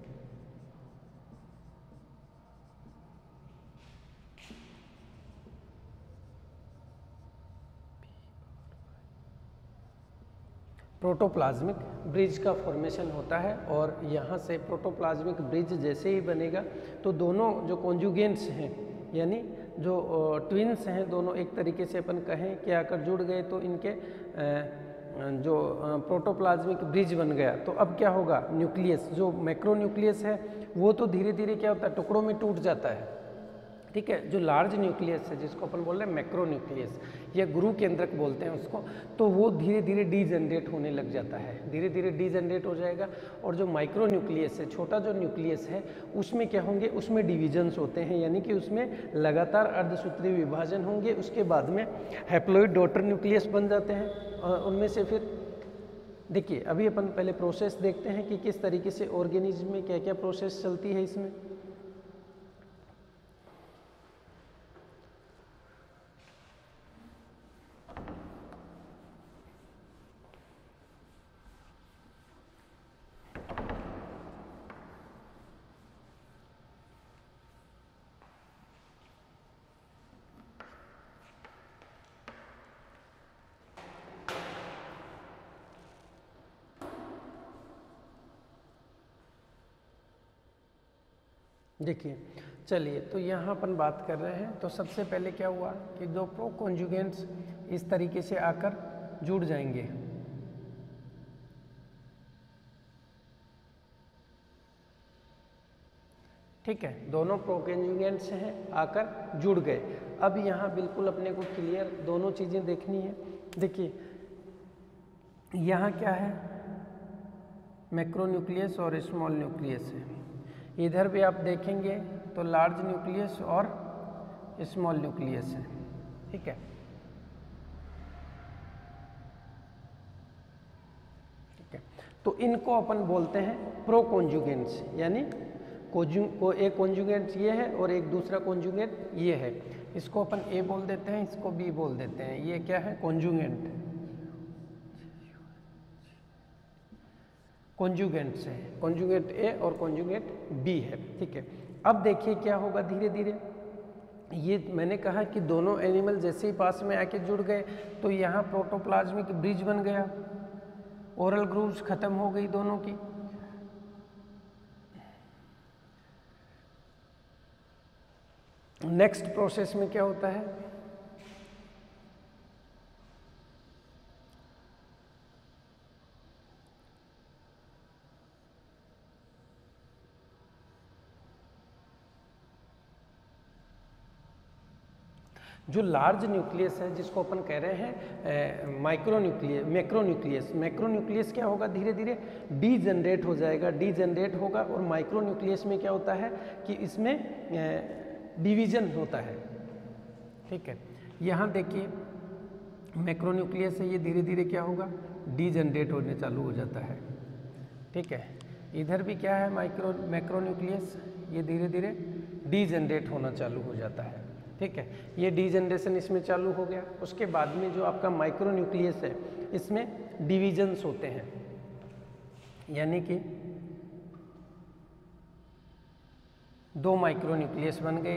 A: प्रोटोप्लाज्मिक ब्रिज का फॉर्मेशन होता है और यहाँ से प्रोटोप्लाज्मिक ब्रिज जैसे ही बनेगा तो दोनों जो कॉन्जुगेंट्स हैं, यानी जो ट्विन्स हैं, दोनों एक तरीके से अपन कहें कि आकर जुड़ गए तो इनके जो प्रोटोप्लाज्मिक ब्रिज बन गया, तो अब क्या होगा, न्यूक्लियस जो मैक्रो न्यूक्लियस है वो तो धीरे धीरे क्या होता है, टुकड़ों में टूट जाता है। ठीक है, जो लार्ज न्यूक्लियस है जिसको अपन बोल रहे हैं मैक्रो न्यूक्लियस या गुरु केंद्रक बोलते हैं उसको, तो वो धीरे धीरे डीजनरेट होने लग जाता है, धीरे धीरे डीजनरेट हो जाएगा। और जो माइक्रो न्यूक्लियस है, छोटा जो न्यूक्लियस है, उसमें क्या होंगे, उसमें डिविजन्स होते हैं, यानी कि उसमें लगातार अर्धसूत्रीय विभाजन होंगे। उसके बाद में हैप्लॉइड डॉटर न्यूक्लियस बन जाते हैं, और उनमें से फिर देखिए अभी अपन पहले प्रोसेस देखते हैं कि किस तरीके से ऑर्गेनिज्म में क्या क्या प्रोसेस चलती है इसमें। देखिए चलिए, तो यहाँ अपन बात कर रहे हैं, तो सबसे पहले क्या हुआ कि दो प्रो कॉन्जुगेंट्स इस तरीके से आकर जुड़ जाएंगे। ठीक है, दोनों प्रो कॉन्जुगेंट्स हैं आकर जुड़ गए। अब यहाँ बिल्कुल अपने को क्लियर दोनों चीज़ें देखनी है। देखिए यहाँ क्या है, मैक्रो न्यूक्लियस और स्मॉल न्यूक्लियस है। इधर भी आप देखेंगे तो लार्ज न्यूक्लियस और स्मॉल न्यूक्लियस है। ठीक है, ठीक है, तो इनको अपन बोलते हैं प्रो कॉन्जुगेंट्स, यानी एक कॉन्जुगेंट ये है और एक दूसरा कॉन्जुगेंट ये है। इसको अपन ए बोल देते हैं, इसको बी बोल देते हैं। ये क्या है, कॉन्जुगेंट, कॉन्जुगेंट्स है, कॉन्जुगेंट ए और कॉन्जुगेंट बी है। ठीक है, अब देखिए क्या होगा धीरे धीरे, ये मैंने कहा कि दोनों एनिमल जैसे ही पास में आके जुड़ गए तो यहाँ प्रोटोप्लाज्मिक ब्रिज बन गया, ओरल ग्रूव्स खत्म हो गई दोनों की। नेक्स्ट प्रोसेस में क्या होता है, जो लार्ज न्यूक्लियस है जिसको अपन कह रहे हैं micro nucleus, macro nucleus. Macro nucleus क्या होगा, धीरे धीरे डी जनरेट हो जाएगा, डी जनरेट होगा। और माइक्रो न्यूक्लियस में क्या होता है कि इसमें डिवीजन होता है। ठीक है, यहाँ देखिए मैक्रो न्यूक्लियस है, ये धीरे धीरे क्या होगा, डी जनरेट होने चालू हो जाता है। ठीक है, इधर भी क्या है, मैक्रो न्यूक्लियस, ये धीरे धीरे डी जनरेट होना चालू हो जाता है। ठीक है, ये डी जनरेशन इसमें चालू हो गया। उसके बाद में जो आपका माइक्रो न्यूक्लियस है इसमें डिविजन्स होते हैं, यानी कि दो माइक्रो न्यूक्लियस बन गए,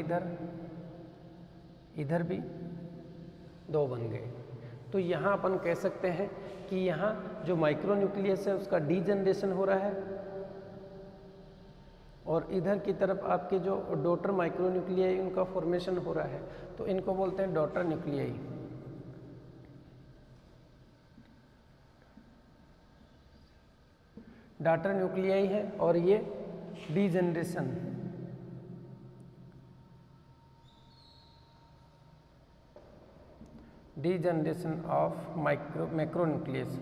A: इधर भी दो बन गए। तो यहाँ अपन कह सकते हैं कि यहाँ जो माइक्रो न्यूक्लियस है उसका डी जनरेशन हो रहा है, और इधर की तरफ आपके जो डॉटर माइक्रो न्यूक्लियाई उनका फॉर्मेशन हो रहा है, तो इनको बोलते हैं डॉटर न्यूक्लियाई। डॉटर न्यूक्लियाई है, और ये degeneration, degeneration of macro nucleus.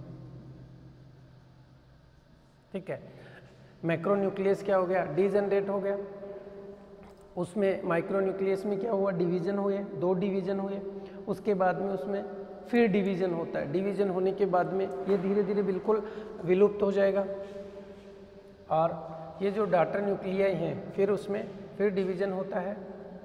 A: ठीक है, मैक्रो न्यूक्लियस क्या हो गया, डीजनरेट हो गया। उसमें माइक्रो न्यूक्लियस में क्या हुआ, डिवीजन हुए, दो डिवीजन हुए। उसके बाद में उसमें फिर डिवीजन होता है। डिवीजन होने के बाद में ये धीरे धीरे बिल्कुल विलुप्त हो जाएगा, और ये जो डॉटर न्यूक्लियाई हैं फिर उसमें फिर डिवीजन होता है।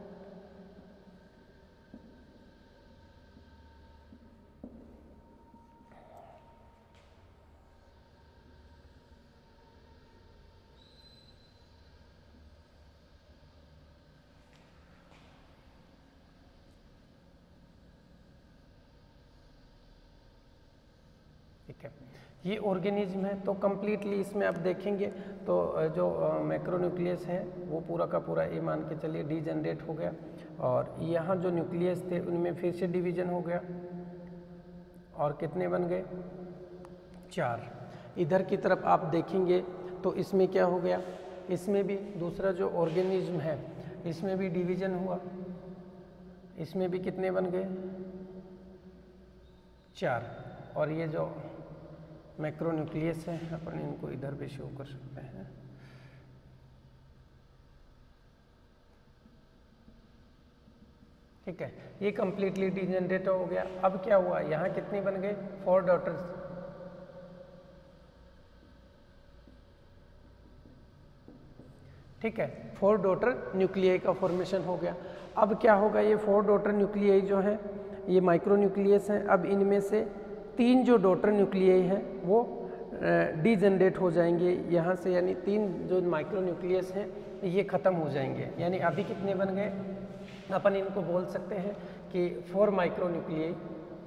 A: ठीक है, ये ऑर्गेनिज्म है। तो कम्प्लीटली इसमें आप देखेंगे तो जो मैक्रो न्यूक्लियस है वो पूरा का पूरा ये मान के चलिए डीजनरेट हो गया, और यहाँ जो न्यूक्लियस थे उनमें फिर से डिवीजन हो गया, और कितने बन गए 4। इधर की तरफ आप देखेंगे तो इसमें क्या हो गया, इसमें भी दूसरा जो ऑर्गेनिज्म है इसमें भी डिवीजन हुआ, इसमें भी कितने बन गए 4। और ये जो मैक्रोन्यूक्लियस है अपन इनको इधर भी शो कर सकते हैं। ठीक है, ये कंप्लीटली डिजेनरेट हो गया। अब क्या हुआ, यहाँ कितने बन गए 4 डॉटर्स। ठीक है, 4 डॉटर न्यूक्लियाई का फॉर्मेशन हो गया। अब क्या होगा, ये 4 डॉटर न्यूक्लियाई जो है ये माइक्रोन्यूक्लियस हैं। अब इनमें से 3 जो डॉटर न्यूक्लियाई हैं वो डिजेनरेट हो जाएंगे यहाँ से, यानी 3 जो माइक्रोन्यूक्लियस हैं ये ख़त्म हो जाएंगे। यानी अभी कितने बन गए, अपन इनको बोल सकते हैं कि 4 माइक्रोन्यूक्लियाई।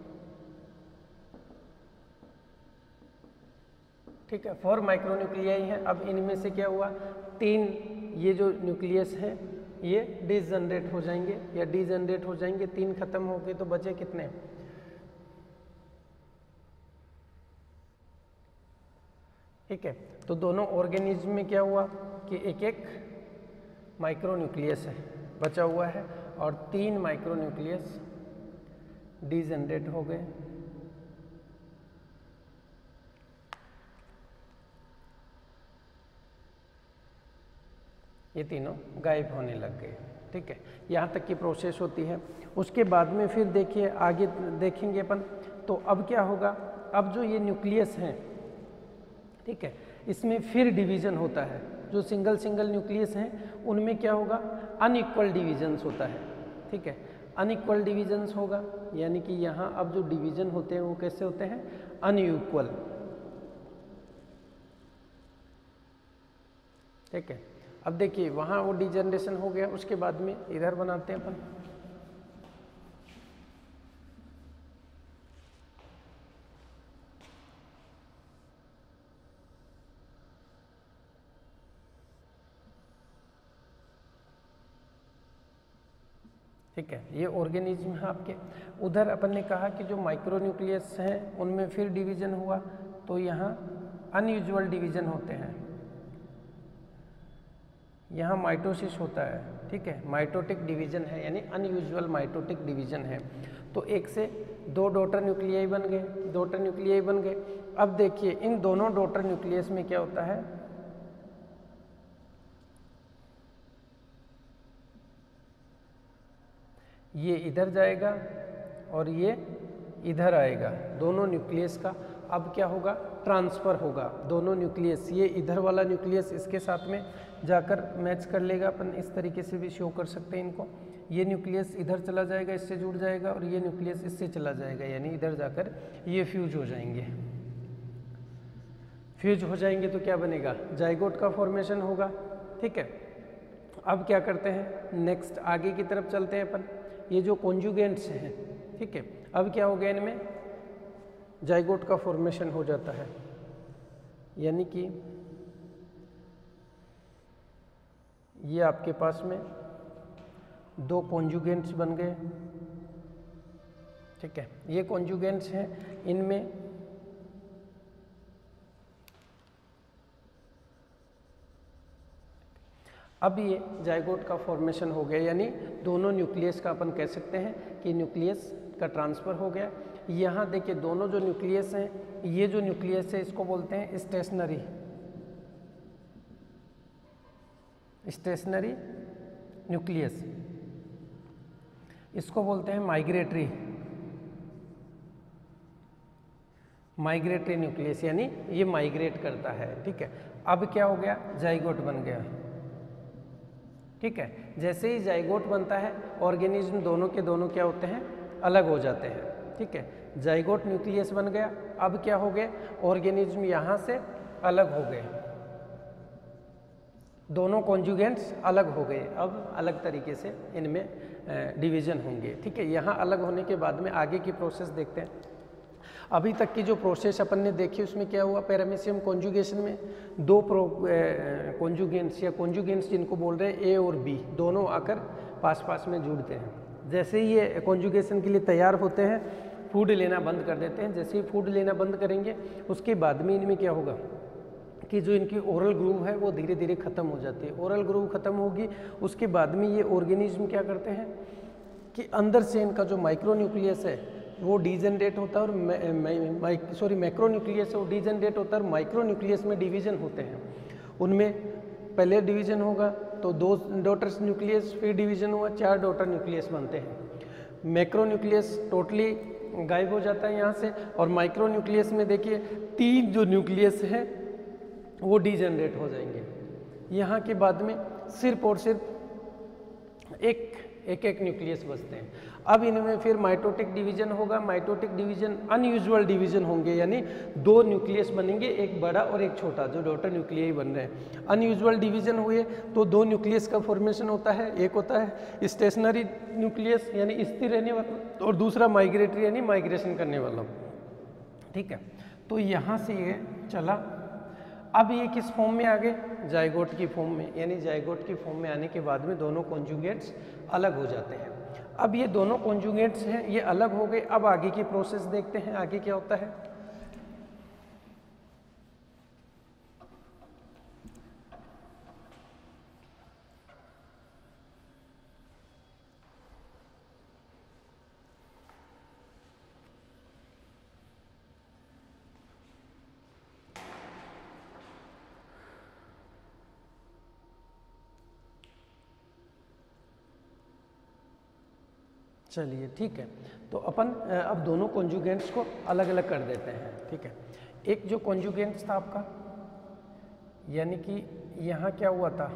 A: ठीक है, 4 माइक्रोन्यूक्लियाई हैं। अब इनमें से क्या हुआ, 3 ये जो न्यूक्लियस है ये डिसजनरेट हो जाएंगे या डिजनरेट हो जाएंगे। 3 खत्म हो गए तो बचे कितने, ठीक है। तो दोनों ऑर्गेनिज्म में क्या हुआ कि एक एक माइक्रोन्यूक्लियस है बचा हुआ है और 3 माइक्रोन्यूक्लियस डिजनरेट हो गए। ये तीनों गायब होने लग गए। ठीक है, यहाँ तक की प्रोसेस होती है। उसके बाद में फिर देखिए आगे देखेंगे अपन, तो अब क्या होगा, अब जो ये न्यूक्लियस हैं, ठीक है, इसमें फिर डिवीजन होता है। जो सिंगल सिंगल न्यूक्लियस हैं उनमें क्या होगा, अनइक्वल डिवीजन्स होता है। ठीक है, अनइक्वल डिवीजन्स होगा, यानी कि यहाँ अब जो डिवीजन होते हैं वो कैसे होते हैं, अनइक्वल। ठीक है, अब देखिए वहाँ वो डिजनरेशन हो गया, उसके बाद में इधर बनाते हैं अपन। ठीक है, ये ऑर्गेनिज्म है आपके। उधर अपन ने कहा कि जो माइक्रोन्यूक्लियस हैं उनमें फिर डिवीजन हुआ, तो यहाँ अनयूजुअल डिवीजन होते हैं। यहाँ माइटोसिस होता है। ठीक है, माइटोटिक डिवीजन है, यानी अनयूजुअल माइटोटिक डिवीजन है। तो 1 से 2 डॉटर न्यूक्लियाई बन गए, डॉटर न्यूक्लियाई बन गए। अब देखिए इन दोनों डॉटर न्यूक्लियस में क्या होता है, ये इधर जाएगा और ये इधर आएगा, दोनों न्यूक्लियस का। अब क्या होगा, ट्रांसफ़र होगा। दोनों न्यूक्लियस, ये इधर वाला न्यूक्लियस इसके साथ में जाकर मैच कर लेगा। अपन इस तरीके से भी शो कर सकते हैं इनको। ये न्यूक्लियस इधर चला जाएगा, इससे जुड़ जाएगा, और ये न्यूक्लियस इससे चला जाएगा, यानी इधर जाकर ये फ्यूज हो जाएंगे। फ्यूज हो जाएंगे तो क्या बनेगा, जाइगोट का फॉर्मेशन होगा। ठीक है, अब क्या करते हैं, नेक्स्ट आगे की तरफ चलते हैं अपन। ये जो कॉन्जुगेंट्स हैं, ठीक है, अब क्या हो गया, इनमें जाइगोट का फॉर्मेशन हो जाता है, यानी कि ये आपके पास में 2 कॉन्जुगेंट्स बन गए। ठीक है, ये कॉन्जुगेंट्स हैं, इनमें अब ये जाइगोट का फॉर्मेशन हो गया, यानी दोनों न्यूक्लियस का अपन कह सकते हैं कि न्यूक्लियस का ट्रांसफ़र हो गया। यहाँ देखिए दोनों जो न्यूक्लियस हैं, ये जो न्यूक्लियस है इसको बोलते हैं स्टेशनरी, स्टेशनरी न्यूक्लियस। इसको बोलते हैं माइग्रेटरी, माइग्रेटरी न्यूक्लियस, यानी ये माइग्रेट करता है। ठीक है, अब क्या हो गया, जाइगोट बन गया। ठीक है, जैसे ही जाइगोट बनता है ऑर्गेनिज्म दोनों के दोनों क्या होते हैं, अलग हो जाते हैं। ठीक है, जाइगोट न्यूक्लियस बन गया। अब क्या हो गए, ऑर्गेनिज्म यहाँ से अलग हो गए, दोनों कॉन्जुगेंट्स अलग हो गए। अब अलग तरीके से इनमें डिवीजन होंगे। ठीक है, यहाँ अलग होने के बाद में आगे की प्रोसेस देखते हैं। अभी तक की जो प्रोसेस अपन ने देखी उसमें क्या हुआ, पैरामीशियम कॉन्जुगेशन में 2 कॉन्जुगेंट्स या कॉन्जुगेंट्स जिनको बोल रहे हैं ए और बी, दोनों आकर पास पास में जुड़ते हैं। जैसे ही ये कॉन्जुगेशन के लिए तैयार होते हैं फूड लेना बंद कर देते हैं। जैसे ही फूड लेना बंद करेंगे उसके बाद में इनमें क्या होगा कि जो इनकी ओरल ग्रूव है वो धीरे धीरे ख़त्म हो जाती है। ओरल ग्रूव ख़त्म होगी उसके बाद में ये ऑर्गेनिज्म क्या करते हैं कि अंदर से इनका जो माइक्रोन्यूक्लियस है वो डीजनरेट होता है और मैक्रोन्यूक्लियस है वो डीजनरेट होता है और माइक्रोन्यूक्लियस में डिवीज़न होते हैं। उनमें पहले डिवीज़न होगा तो 2 डॉटर न्यूक्लियस, फिर डिवीज़न हुआ 4 डॉटर न्यूक्लियस बनते हैं। मैक्रोन्यूक्लियस टोटली गायब हो जाता है यहाँ से और माइक्रोन्यूक्लियस में देखिए 3 जो न्यूक्लियस हैं वो डीजनरेट हो जाएंगे। यहाँ के बाद में सिर्फ और सिर्फ एक न्यूक्लियस बचते हैं। अब इनमें फिर माइटोटिक डिवीजन होगा। माइटोटिक डिवीजन अनयूजुअल डिवीजन होंगे, यानी 2 न्यूक्लियस बनेंगे, एक बड़ा और एक छोटा, जो डॉटर न्यूक्लियाई बन रहे हैं। अनयूजुअल डिवीजन हुए तो 2 न्यूक्लियस का फॉर्मेशन होता है। एक होता है स्टेशनरी न्यूक्लियस यानी स्थिर रहने वाला और दूसरा माइग्रेटरी यानी माइग्रेशन करने वाला। ठीक है, तो यहाँ से ये चला। अब ये किस फॉर्म में आ गए? जाइगोट की फॉर्म में, यानी जाइगोट की फॉर्म में आने के बाद में दोनों कॉन्जुगेट्स अलग हो जाते हैं। अब ये दोनों कॉन्जुगेट्स हैं ये अलग हो गए। अब आगे की प्रोसेस देखते हैं, आगे क्या होता है। चलिए ठीक है, तो अपन अब दोनों कॉन्जुगेंट्स को अलग अलग कर देते हैं। ठीक है, एक जो कॉन्जुगेंट्स था आपका, यानी कि यहाँ क्या हुआ था,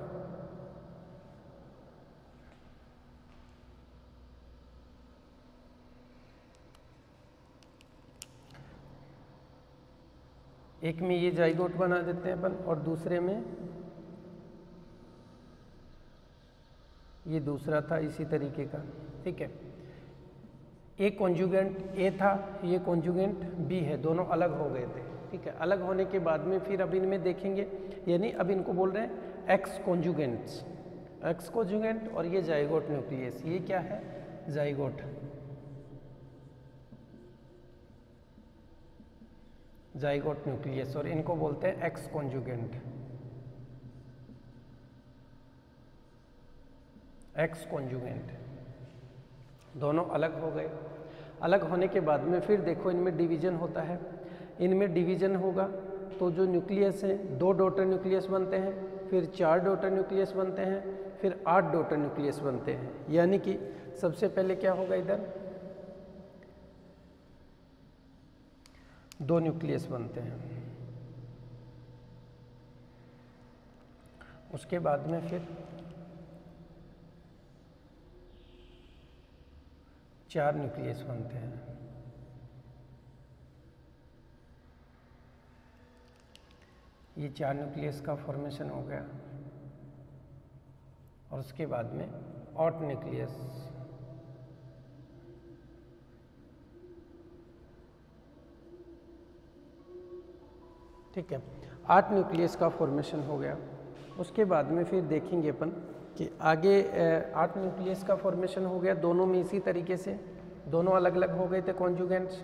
A: एक में ये जाइगोट बना देते हैं अपन और दूसरे में ये दूसरा था इसी तरीके का। ठीक है, एक कॉन्जुगेंट ए था, ये कॉन्जुगेंट बी है, दोनों अलग हो गए थे। ठीक है, अलग होने के बाद में फिर अब इनमें देखेंगे, यानी अब इनको बोल रहे हैं एक्स कॉन्जुगेंट्स, एक्स कॉन्जुगेंट, और ये जाइगोट न्यूक्लियस, ये क्या है, जाइगोट, जाइगोट न्यूक्लियस, और इनको बोलते हैं एक्स कॉन्जुगेंट, एक्स कॉन्जुगेंट। दोनों अलग हो गए। अलग होने के बाद में फिर देखो इनमें डिवीजन होता है। इनमें डिवीजन होगा तो जो न्यूक्लियस हैं 2 डॉटर न्यूक्लियस बनते हैं, फिर 4 डॉटर न्यूक्लियस बनते हैं, फिर 8 डॉटर न्यूक्लियस बनते हैं। यानी कि सबसे पहले क्या होगा, इधर 2 न्यूक्लियस बनते हैं, उसके बाद में फिर 4 न्यूक्लियस बनते हैं, ये 4 न्यूक्लियस का फॉर्मेशन हो गया, और उसके बाद में 8 न्यूक्लियस, ठीक है, 8 न्यूक्लियस का फॉर्मेशन हो गया। उसके बाद में फिर देखेंगे अपन कि आगे 8 न्यूक्लियस का फॉर्मेशन हो गया, दोनों में इसी तरीके से, दोनों अलग अलग हो गए थे कॉन्जुगेंट्स।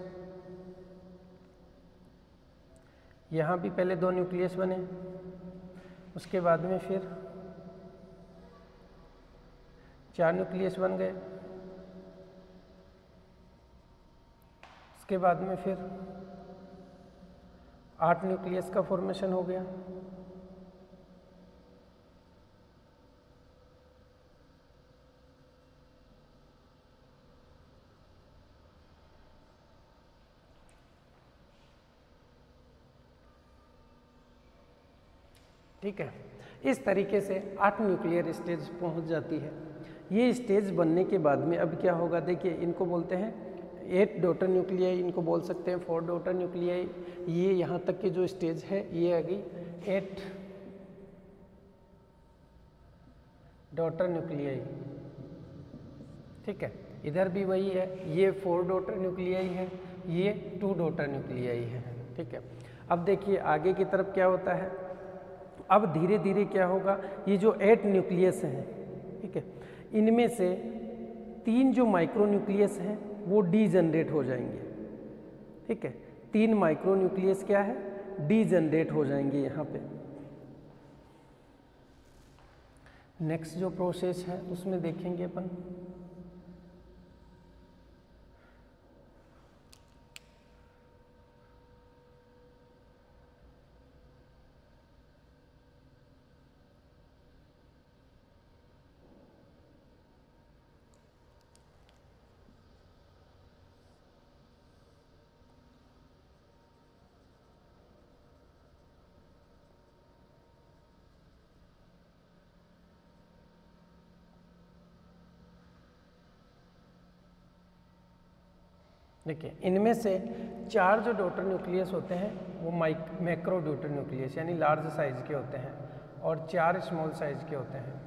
A: यहाँ भी पहले 2 न्यूक्लियस बने, उसके बाद में फिर 4 न्यूक्लियस बन गए, उसके बाद में फिर 8 न्यूक्लियस का फॉर्मेशन हो गया, ठीक है। इस तरीके से 8 न्यूक्लियर स्टेज पहुंच जाती है। ये स्टेज बनने के बाद में अब क्या होगा, देखिए इनको बोलते हैं 8 डॉटर न्यूक्लियाई, इनको बोल सकते हैं 4 डॉटर न्यूक्लियाई। ये यहाँ तक की जो स्टेज है ये आ गई 8 डॉटर न्यूक्लियाई, ठीक है। इधर भी वही है, ये 4 डॉटर न्यूक्लियाई है, ये 2 डॉटर न्यूक्लियाई है, ठीक है। अब देखिए आगे की तरफ क्या होता है, अब धीरे धीरे क्या होगा, ये जो 8 न्यूक्लियस हैं, ठीक है, इनमें से 3 जो माइक्रो न्यूक्लियस हैं वो डीजनरेट हो जाएंगे, ठीक है, 3 माइक्रो न्यूक्लियस क्या है, डीजनरेट हो जाएंगे यहाँ पे। नेक्स्ट जो प्रोसेस है उसमें देखेंगे अपन, देखिए इनमें से 4 जो डॉटर न्यूक्लियस होते हैं वो मैक्रो डॉटर न्यूक्लियस यानी लार्ज साइज के होते हैं और 4 स्मॉल साइज के होते हैं।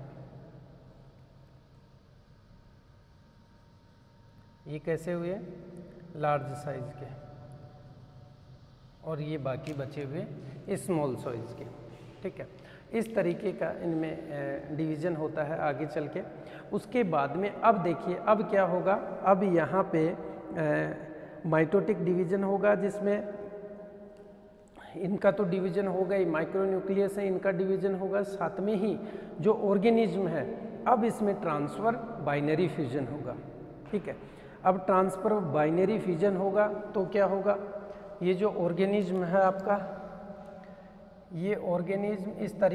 A: ये कैसे हुए, लार्ज साइज के, और ये बाकी बचे हुए स्मॉल साइज के। ठीक है, इस तरीके का इनमें डिवीज़न होता है आगे चल के। उसके बाद में अब देखिए अब क्या होगा, अब यहाँ पे माइटोटिक डिवीज़न होगा जिसमें इनका तो डिवीज़न होगा ही, माइक्रो न्यूक्लियस है इनका डिवीज़न होगा, साथ में ही जो ऑर्गेनिज्म है अब इसमें ट्रांसफ़र बाइनरी फ्यूजन होगा। ठीक है, अब ट्रांसफ़र बाइनरी फ्यूजन होगा तो क्या होगा, ये जो ऑर्गेनिज्म है आपका, ये ऑर्गेनिज्म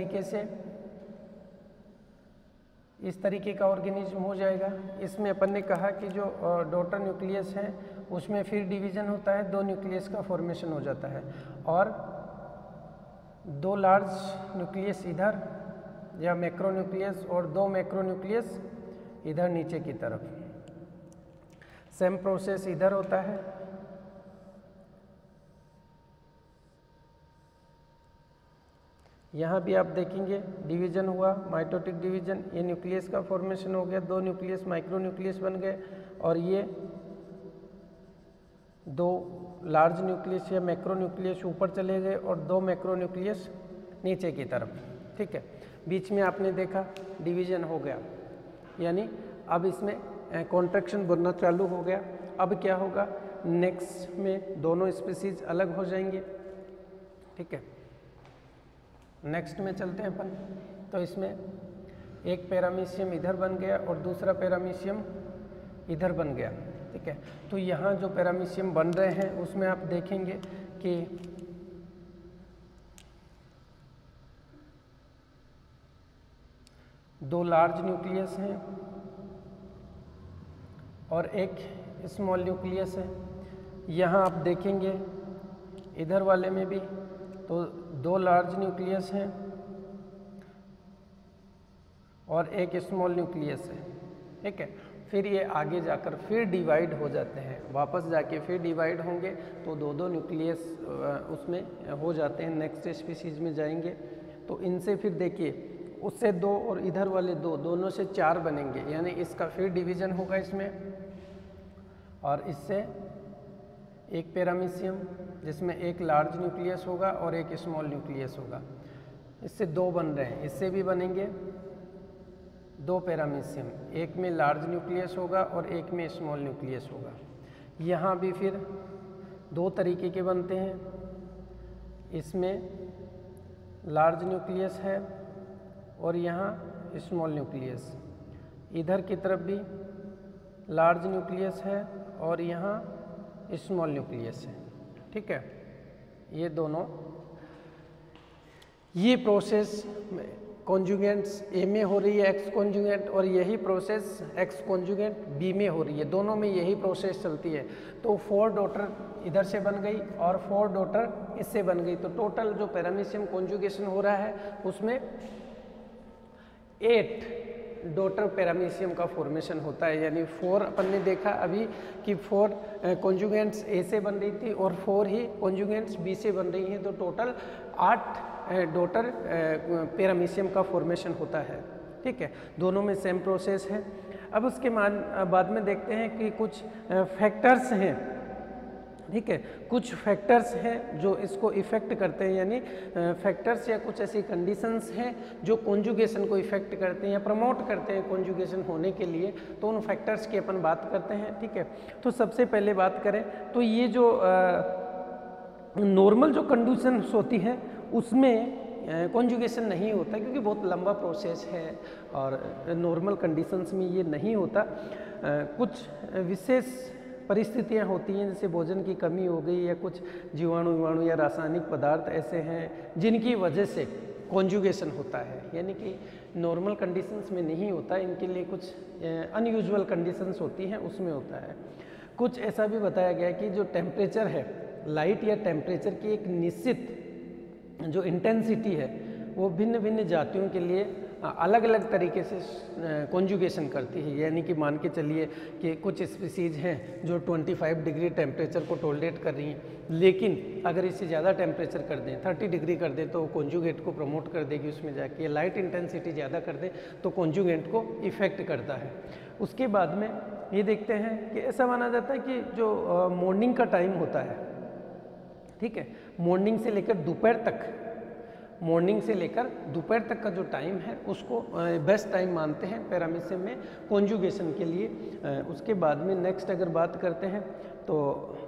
A: इस तरीके का ऑर्गेनिज्म हो जाएगा। इसमें अपन ने कहा कि जो डॉटर न्यूक्लियस है उसमें फिर डिवीज़न होता है, 2 न्यूक्लियस का फॉर्मेशन हो जाता है और 2 लार्ज न्यूक्लियस इधर या मैक्रो न्यूक्लियस और 2 मैक्रो न्यूक्लियस इधर नीचे की तरफ। सेम प्रोसेस इधर होता है। यहाँ भी आप देखेंगे डिवीज़न हुआ, माइटोटिक डिवीज़न, ये न्यूक्लियस का फॉर्मेशन हो गया, 2 न्यूक्लियस माइक्रो न्यूक्लियस बन गए और ये 2 लार्ज न्यूक्लियस या मैक्रो न्यूक्लियस ऊपर चले गए और 2 मैक्रो न्यूक्लियस नीचे की तरफ। ठीक है, बीच में आपने देखा डिवीज़न हो गया, यानी अब इसमें कॉन्ट्रैक्शन बनना चालू हो गया। अब क्या होगा, नेक्स्ट में दोनों स्पीसीज अलग हो जाएंगे। ठीक है, नेक्स्ट में चलते हैं अपन। तो इसमें एक पैरामीशियम इधर बन गया और दूसरा पैरामीशियम इधर बन गया। ठीक है, तो यहाँ जो पैरामीशियम बन रहे हैं उसमें आप देखेंगे कि दो लार्ज न्यूक्लियस हैं और एक स्मॉल न्यूक्लियस है। यहाँ आप देखेंगे इधर वाले में भी तो 2 लार्ज न्यूक्लियस हैं और एक स्मॉल न्यूक्लियस है। ठीक है, फिर ये आगे जाकर फिर डिवाइड हो जाते हैं, वापस जाके फिर डिवाइड होंगे तो 2-2 न्यूक्लियस उसमें हो जाते हैं, नेक्स्ट स्पीसीज में जाएंगे। तो इनसे फिर देखिए उससे 2 और इधर वाले 2, दोनों से 4 बनेंगे, यानी इसका फिर डिवीज़न होगा इसमें। और इससे एक पैरामीशियम जिसमें एक लार्ज न्यूक्लियस होगा और एक स्मॉल न्यूक्लियस होगा, इससे 2 बन रहे हैं, इससे भी बनेंगे 2 पैरामीशियम, एक में लार्ज न्यूक्लियस होगा और एक में स्मॉल न्यूक्लियस होगा। यहाँ भी फिर 2 तरीके के बनते हैं, इसमें लार्ज न्यूक्लियस है और यहाँ स्मॉल न्यूक्लियस, इधर की तरफ भी लार्ज न्यूक्लियस है और यहाँ स्मॉल न्यूक्लियस है। ठीक है, ये दोनों, ये प्रोसेस कॉन्जुगेंट्स ए में हो रही है एक्स कॉन्जुगेंट, और यही प्रोसेस एक्स कॉन्जुगेंट बी में हो रही है, दोनों में यही प्रोसेस चलती है। तो 4 डॉटर इधर से बन गई और 4 डॉटर इससे बन गई, तो टोटल जो पैरामीशियम कॉन्जुगेशन हो रहा है उसमें 8 डॉटर पैरामीशियम का फॉर्मेशन होता है। यानी 4 अपन ने देखा अभी कि 4 कॉन्जुगेंट्स ए से बन रही थी और 4 ही कॉन्जुगेंट्स बी से बन रही हैं, तो टोटल 8 डॉटर पैरामीशियम का फॉर्मेशन होता है। ठीक है, दोनों में सेम प्रोसेस है। अब उसके बाद में देखते हैं कि कुछ फैक्टर्स हैं ठीक है। कुछ फैक्टर्स हैं जो इसको इफ़ेक्ट करते हैं, यानी फैक्टर्स या कुछ ऐसी कंडीशंस हैं जो कॉन्जुगेशन को इफ़ेक्ट करते हैं या प्रमोट करते हैं कॉन्जुगेशन होने के लिए, तो उन फैक्टर्स की अपन बात करते हैं। ठीक है, तो सबसे पहले बात करें तो ये जो नॉर्मल जो कंडीशंस होती हैं उसमें कॉन्जुगेशन नहीं होता, क्योंकि बहुत लंबा प्रोसेस है और नॉर्मल कंडीशंस में ये नहीं होता। कुछ विशेष परिस्थितियाँ होती हैं, जैसे भोजन की कमी हो गई या कुछ जीवाणु या रासायनिक पदार्थ ऐसे हैं जिनकी वजह से कॉन्जुगेशन होता है, यानी कि नॉर्मल कंडीशंस में नहीं होता, इनके लिए कुछ अनयूजुअल कंडीशंस होती हैं उसमें होता है। कुछ ऐसा भी बताया गया है कि जो टेम्परेचर है, लाइट या टेम्परेचर की एक निश्चित जो इंटेंसिटी है वो भिन्न भिन्न जातियों के लिए अलग अलग तरीके से कॉन्जुगेशन करती है। यानी कि मान के चलिए कि कुछ स्पीसीज हैं जो 25 डिग्री टेम्परेचर को टॉलरेट कर रही हैं, लेकिन अगर इससे ज़्यादा टेम्परेचर कर दें, 30 डिग्री कर दें, तो कॉन्जुगेट को प्रमोट कर देगी उसमें जाके। लाइट इंटेंसिटी ज़्यादा कर दें तो कॉन्जुगेट को इफ़ेक्ट करता है। उसके बाद में ये देखते हैं कि ऐसा माना जाता है कि जो मॉर्निंग का टाइम होता है, ठीक है, मॉर्निंग से लेकर दोपहर तक, मॉर्निंग से लेकर दोपहर तक का जो टाइम है उसको बेस्ट टाइम मानते हैं पैरामीशियम में कॉन्जुगेशन के लिए। उसके बाद में नेक्स्ट अगर बात करते हैं तो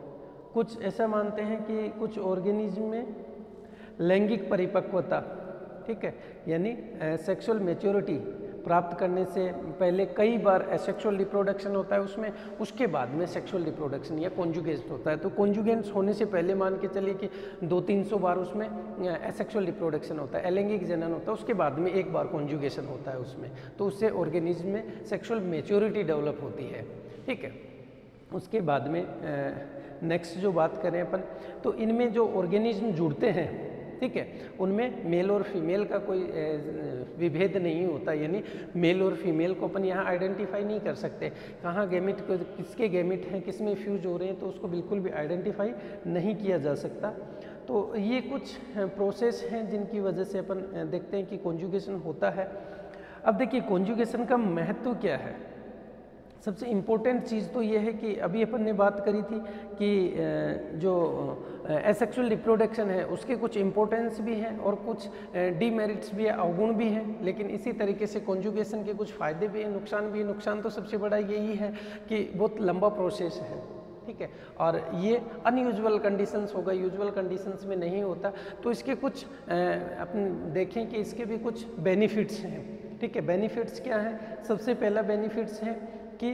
A: कुछ ऐसा मानते हैं कि कुछ ऑर्गेनिज्म में लैंगिक परिपक्वता, ठीक है, यानी सेक्सुअल मैच्योरिटी प्राप्त करने से पहले कई बार एसेक्सुअल रिप्रोडक्शन होता है उसमें, उसके बाद में सेक्सुअल रिप्रोडक्शन या कॉन्जुगेशन होता है। तो कॉन्जुगेशन होने से पहले मान के चलिए कि 200-300 बार उसमें एसेक्सुअल रिप्रोडक्शन होता है, अलैंगिक जनन होता है, उसके बाद में एक बार कॉन्जुगेशन होता है उसमें, तो उससे ऑर्गेनिज्म में सेक्सुअल मैच्योरिटी डेवलप होती है। ठीक है, उसके बाद में नेक्स्ट जो बात करें अपन, तो इनमें जो ऑर्गेनिज्म जुड़ते हैं, ठीक है, उनमें मेल और फीमेल का कोई विभेद नहीं होता, यानी मेल और फीमेल को अपन यहाँ आइडेंटिफाई नहीं कर सकते, कहाँ गैमेट को, किसके गैमेट हैं, किस में फ्यूज हो रहे हैं, तो उसको बिल्कुल भी आइडेंटिफाई नहीं किया जा सकता। तो ये कुछ प्रोसेस हैं जिनकी वजह से अपन देखते हैं कि कॉन्जुगेशन होता है। अब देखिए कॉन्जुगेशन का महत्व क्या है। सबसे इम्पोर्टेंट चीज़ तो ये है कि अभी अपन ने बात करी थी कि जो एसेक्सुअल रिप्रोडक्शन है उसके कुछ इम्पोर्टेंस भी हैं और कुछ डीमेरिट्स भी है, अवगुण भी हैं, लेकिन इसी तरीके से कॉन्जुगेशन के कुछ फ़ायदे भी हैं, नुकसान भी हैं। नुकसान तो सबसे बड़ा यही है कि बहुत लंबा प्रोसेस है, ठीक है, और ये अनयूजुअल कंडीशंस होगा, यूजुअल कंडीशंस में नहीं होता। तो इसके कुछ अपन देखें कि इसके भी कुछ बेनिफिट्स हैं, ठीक है। बेनिफिट्स क्या हैं? सबसे पहला बेनिफिट्स है कि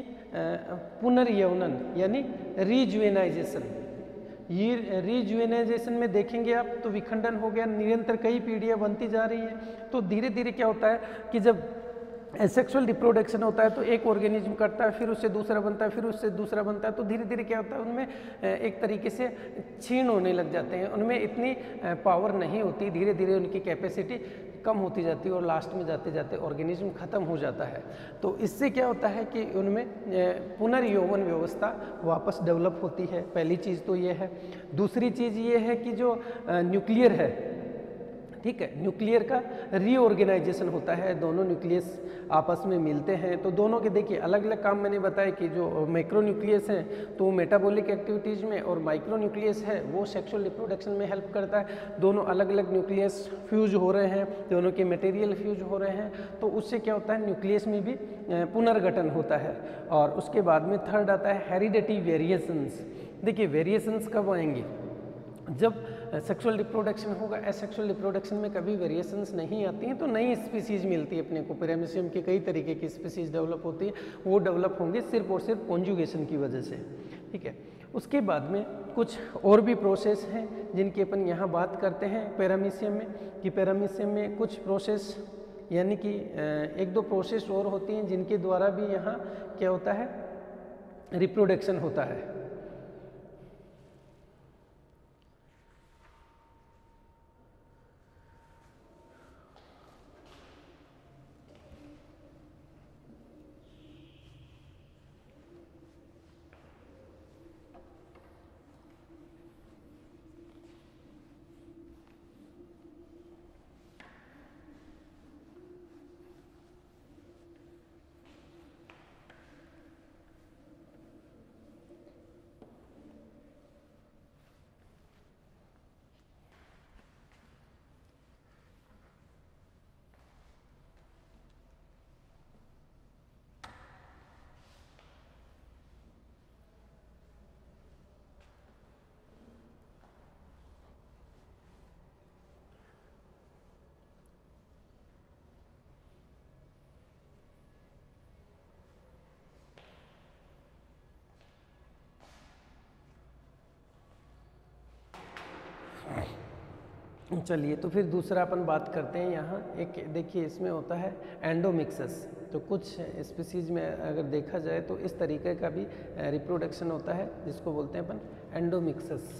A: पुनर्यौवन यानी रिजुवेनाइजेशन। ये रिजुवेनाइजेशन में देखेंगे आप तो विखंडन हो गया, निरंतर कई पीढ़ियाँ बनती जा रही हैं, तो धीरे धीरे क्या होता है कि जब एसेक्सुअल रिप्रोडक्शन होता है तो एक ऑर्गेनिज्म करता है, फिर उससे दूसरा बनता है, फिर उससे दूसरा बनता है, तो धीरे धीरे क्या होता है उनमें एक तरीके से क्षीण होने लग जाते हैं, उनमें इतनी पावर नहीं होती, धीरे धीरे उनकी कैपेसिटी कम होती जाती है और लास्ट में जाते जाते ऑर्गेनिज्म खत्म हो जाता है। तो इससे क्या होता है कि उनमें पुनर्यौवन व्यवस्था वापस डेवलप होती है, पहली चीज़ तो ये है। दूसरी चीज़ ये है कि जो न्यूक्लियर है, ठीक है, न्यूक्लियर का रीऑर्गेनाइजेशन होता है, दोनों न्यूक्लियस आपस में मिलते हैं तो दोनों के देखिए अलग अलग काम मैंने बताया कि जो मैक्रो न्यूक्लियस हैं तो मेटाबॉलिक एक्टिविटीज़ में, और माइक्रो न्यूक्लियस है वो सेक्सुअल रिप्रोडक्शन में हेल्प करता है। दोनों अलग अलग न्यूक्लियस फ्यूज हो रहे हैं, दोनों के मटेरियल फ्यूज हो रहे हैं, तो उससे क्या होता है न्यूक्लियस में भी पुनर्गठन होता है। और उसके बाद में थर्ड आता है हेरिडिटी वेरिएशंस। देखिए वेरिएशंस कब आएंगी? जब सेक्सुअल रिप्रोडक्शन होगा। एसेक्सुअल रिप्रोडक्शन में कभी वेरिएशंस नहीं आती हैं तो नई स्पीसीज मिलती है अपने को, पैरामीशियम के कई तरीके की स्पीसीज डेवलप होती है, वो डेवलप होंगे सिर्फ और सिर्फ कॉन्जुगेशन की वजह से, ठीक है। उसके बाद में कुछ और भी प्रोसेस हैं जिनकी अपन यहाँ बात करते हैं पैरामीशियम में, कि पैरामीशियम में कुछ प्रोसेस यानी कि एक दो प्रोसेस और होती हैं जिनके द्वारा भी यहाँ क्या होता है रिप्रोडक्शन होता है। चलिए तो फिर दूसरा अपन बात करते हैं। यहाँ एक देखिए इसमें होता है एंडोमिक्सस। तो कुछ स्पीसीज में अगर देखा जाए तो इस तरीके का भी रिप्रोडक्शन होता है जिसको बोलते हैं अपन एंडोमिक्सस।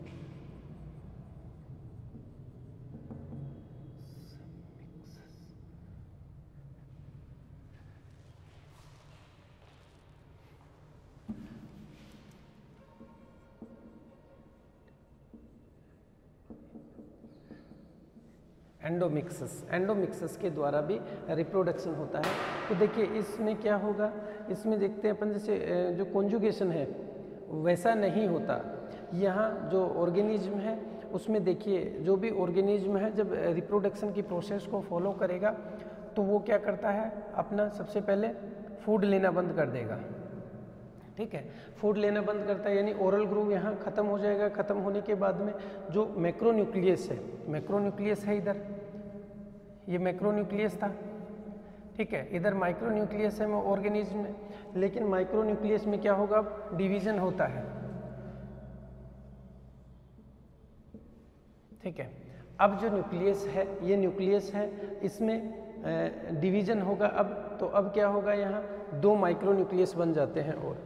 A: एंडोमिक्सस के द्वारा भी रिप्रोडक्शन होता है। तो देखिए इसमें क्या होगा, इसमें देखते हैं अपन जैसे जो कॉन्जुगेशन है वैसा नहीं होता। यहाँ जो ऑर्गेनिज्म है उसमें देखिए जो भी ऑर्गेनिज्म है जब रिप्रोडक्शन की प्रोसेस को फॉलो करेगा तो वो क्या करता है, अपना सबसे पहले फूड लेना बंद कर देगा। ठीक है, फूड लेना बंद करता है यानी ओरल ग्रूव यहाँ खत्म हो जाएगा। खत्म होने के बाद में जो मैक्रोन्यूक्लियस है, मैक्रोन्यूक्लियस है इधर, ये मैक्रोन्यूक्लियस था। ठीक है, इधर माइक्रोन्यूक्लियस है ऑर्गेनिज्म में, लेकिन माइक्रोन्यूक्लियस में क्या होगा, डिवीजन होता है। ठीक है, अब जो न्यूक्लियस है, ये न्यूक्लियस है, इसमें डिवीजन होगा। अब तो अब क्या होगा, यहाँ 2 माइक्रोन्यूक्लियस बन जाते हैं और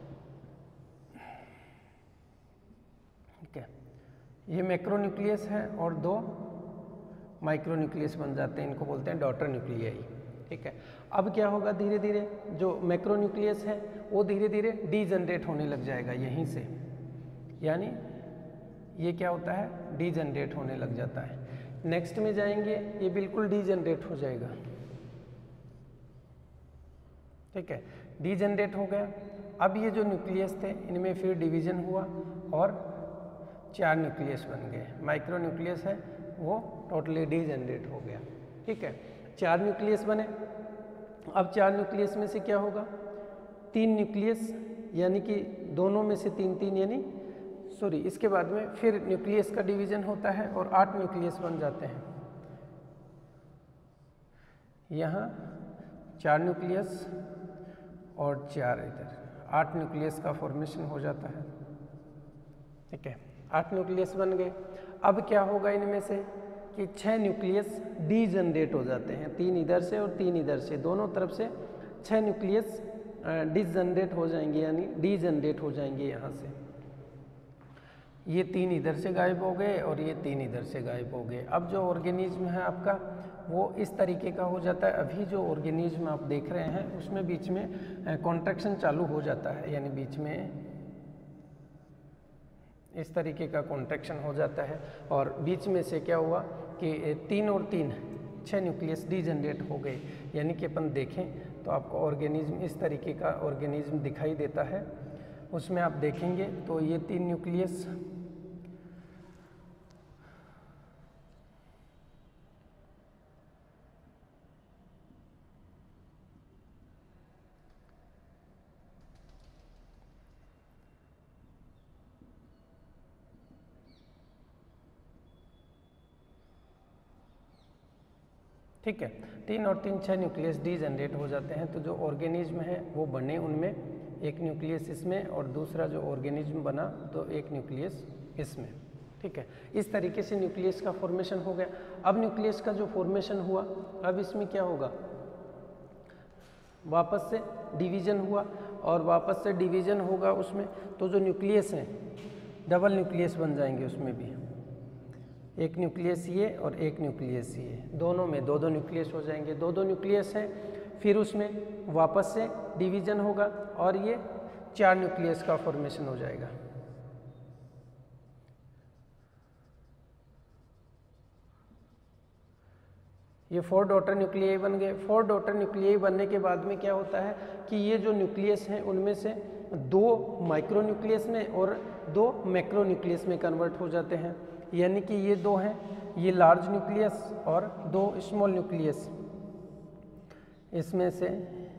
A: ठीक है, ये मैक्रोन्यूक्लियस है और 2 माइक्रोन्यूक्लियस बन जाते हैं, इनको बोलते हैं डॉटर न्यूक्लियाई। ठीक है, अब क्या होगा, धीरे धीरे जो मैक्रोन्यूक्लियस है वो धीरे धीरे डीजनरेट होने लग जाएगा यहीं से, यानी ये क्या होता है, डीजनरेट होने लग जाता है। नेक्स्ट में जाएंगे, ये बिल्कुल डीजनरेट हो जाएगा। ठीक है, डीजनरेट हो गया। अब ये जो न्यूक्लियस थे इनमें फिर डिवीजन हुआ और 4 न्यूक्लियस बन गए। माइक्रो न्यूक्लियस है वो टोटली डीजनरेट हो गया। ठीक है, 4 न्यूक्लियस बने। अब 4 न्यूक्लियस में से क्या होगा, 3 न्यूक्लियस, यानी कि दोनों में से 3 यानी सॉरी, इसके बाद में फिर न्यूक्लियस का डिवीजन होता है और 8 न्यूक्लियस बन जाते हैं। यहाँ 4 न्यूक्लियस और 4 इधर, 8 न्यूक्लियस का फॉर्मेशन हो जाता है। ठीक है, 8 न्यूक्लियस बन गए। अब क्या होगा इनमें से कि 6 न्यूक्लियस डीजनरेट हो जाते हैं, 3 इधर से और 3 इधर से, दोनों तरफ से 6 न्यूक्लियस डिसजनरेट हो जाएंगे, यानी डीजनरेट हो जाएंगे। यहाँ से ये 3 इधर से गायब हो गए और ये 3 इधर से गायब हो गए। अब जो ऑर्गेनिज्म है आपका वो इस तरीके का हो जाता है। अभी जो ऑर्गेनिज्म आप देख रहे हैं उसमें बीच में कॉन्ट्रैक्शन चालू हो जाता है, यानी बीच में इस तरीके का कॉन्ट्रैक्शन हो जाता है और बीच में से क्या हुआ कि 3 और 3 6 न्यूक्लियस डीजनरेट हो गए। यानी कि अपन देखें तो आपको ऑर्गेनिज्म इस तरीके का ऑर्गेनिज्म दिखाई देता है। उसमें आप देखेंगे तो ये 3 न्यूक्लियस ठीक है, 3 और 3 6 न्यूक्लियस डीजनरेट हो जाते हैं। तो जो ऑर्गेनिज्म है वो बने, उनमें एक न्यूक्लियस इसमें और दूसरा जो ऑर्गेनिज्म बना तो एक न्यूक्लियस इसमें। ठीक है, इस तरीके से न्यूक्लियस का फॉर्मेशन हो गया। अब न्यूक्लियस का जो फॉर्मेशन हुआ, अब इसमें क्या होगा, वापस से डिवीजन हुआ और वापस से डिवीजन होगा उसमें, तो जो न्यूक्लियस हैं डबल न्यूक्लियस बन जाएंगे उसमें भी, एक न्यूक्लियस ये और एक न्यूक्लियस ये, दोनों में 2-2 न्यूक्लियस हो जाएंगे। 2-2 न्यूक्लियस हैं, फिर उसमें वापस से डिवीजन होगा और ये 4 न्यूक्लियस का फॉर्मेशन हो जाएगा। ये 4 डॉटर न्यूक्लियाई बन गए। 4 डॉटर न्यूक्लियाई बनने के बाद में क्या होता है कि ये जो न्यूक्लियस हैं उनमें से 2 माइक्रो न्यूक्लियस में और 2 मैक्रो न्यूक्लियस में कन्वर्ट हो जाते हैं। यानी कि ये 2 हैं, ये लार्ज न्यूक्लियस और 2 स्मॉल न्यूक्लियस, इसमें से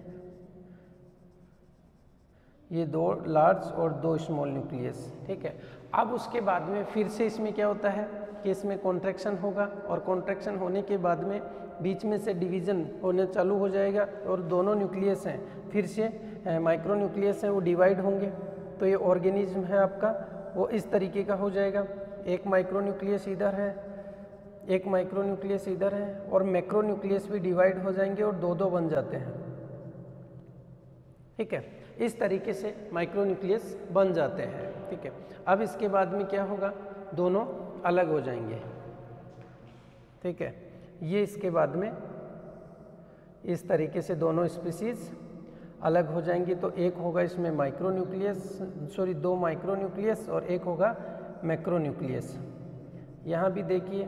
A: ये 2 लार्ज और 2 स्मॉल न्यूक्लियस। ठीक है, अब उसके बाद में फिर से इसमें क्या होता है कि इसमें कॉन्ट्रैक्शन होगा और कॉन्ट्रैक्शन होने के बाद में बीच में से डिवीज़न होने चालू हो जाएगा और दोनों न्यूक्लियस हैं फिर से माइक्रो न्यूक्लियस हैं वो डिवाइड होंगे। तो ये ऑर्गेनिज्म है आपका वो इस तरीके का हो जाएगा। एक माइक्रो न्यूक्लियस इधर है एक माइक्रोन्यूक्लियस इधर है और मैक्रोन्यूक्लियस भी डिवाइड हो जाएंगे और दो दो बन जाते हैं। ठीक है, इस तरीके से माइक्रोन्यूक्लियस बन जाते हैं। ठीक है, अब इसके बाद में क्या होगा, दोनों अलग हो जाएंगे। ठीक है, ये इसके बाद में इस तरीके से दोनों स्पीसीज अलग हो जाएंगी। तो एक होगा इसमें दो माइक्रोन्यूक्लियस और एक होगा मैक्रोन्यूक्लियस। यहाँ भी देखिए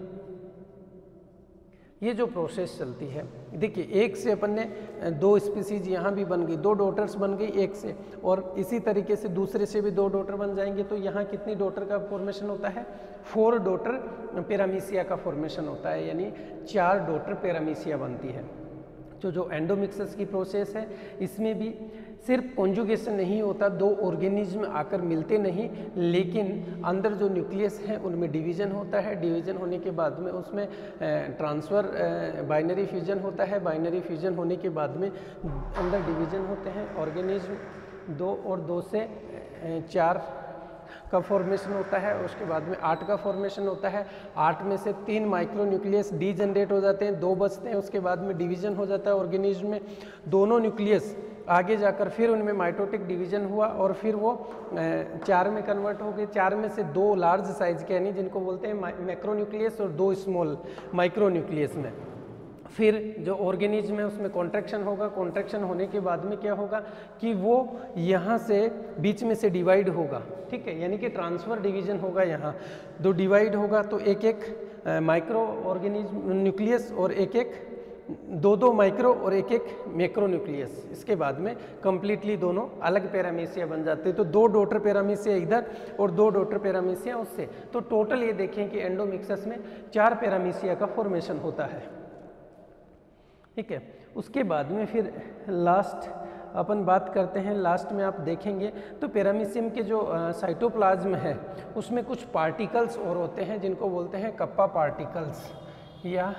A: ये जो प्रोसेस चलती है, देखिए एक से अपन ने दो स्पीसीज यहाँ भी बन गई, दो डॉटर्स बन गई एक से, और इसी तरीके से दूसरे से भी दो डॉटर बन जाएंगे। तो यहाँ कितनी डॉटर का फॉर्मेशन होता है, 4 डॉटर पैरामीशिया का फॉर्मेशन होता है, यानी 4 डॉटर पैरामीशिया बनती है। जो एंडोमिक्सेस की प्रोसेस है, इसमें भी सिर्फ कॉन्जुगेशन नहीं होता, दो ऑर्गेनिज्म आकर मिलते नहीं, लेकिन अंदर जो न्यूक्लियस है उनमें डिवीजन होता है। डिवीजन होने के बाद में उसमें ट्रांसफ़र बाइनरी फ्यूजन होता है। बाइनरी फ्यूजन होने के बाद में अंदर डिवीजन होते हैं। ऑर्गेनिज्म 2 और 2 से 4 का फॉर्मेशन होता है, उसके बाद में 8 का फॉर्मेशन होता है। 8 में से 3 माइक्रोन्यूक्लियस डी जनरेट हो जाते हैं, 2 बचते हैं, उसके बाद में डिवीजन हो जाता है ऑर्गेनिज्म में। दोनों न्यूक्लियस आगे जाकर फिर उनमें माइटोटिक डिवीजन हुआ और फिर वो 4 में कन्वर्ट हो गए। 4 में से 2 लार्ज साइज के यानी जिनको बोलते हैं मैक्रोन्यूक्लियस और 2 स्मॉल माइक्रोन्यूक्लियस में। फिर जो ऑर्गेनिज्म है उसमें कॉन्ट्रैक्शन होगा। कॉन्ट्रैक्शन होने के बाद में क्या होगा कि वो यहाँ से बीच में से डिवाइड होगा। ठीक है, यानी कि ट्रांसफर डिवीजन होगा। यहाँ दो डिवाइड होगा तो एक एक माइक्रो ऑर्गेनिज्म न्यूक्लियस और एक एक दो माइक्रो और एक एक मैक्रोन्यूक्लियस। इसके बाद में कंप्लीटली दोनों अलग पैरामीशिया बन जाते हैं। तो 2 डॉटर पैरामीशिया इधर और 2 डॉटर पैरामीशिया उससे। तो टोटल ये देखें कि एंडोमिक्सेस में 4 पैरामीशिया का फॉर्मेशन होता है। ठीक है, उसके बाद में फिर लास्ट अपन बात करते हैं। लास्ट में आप देखेंगे तो पैरामीशियम के जो साइटोप्लाज्म है उसमें कुछ पार्टिकल्स और होते हैं जिनको बोलते हैं कप्पा पार्टिकल्स। या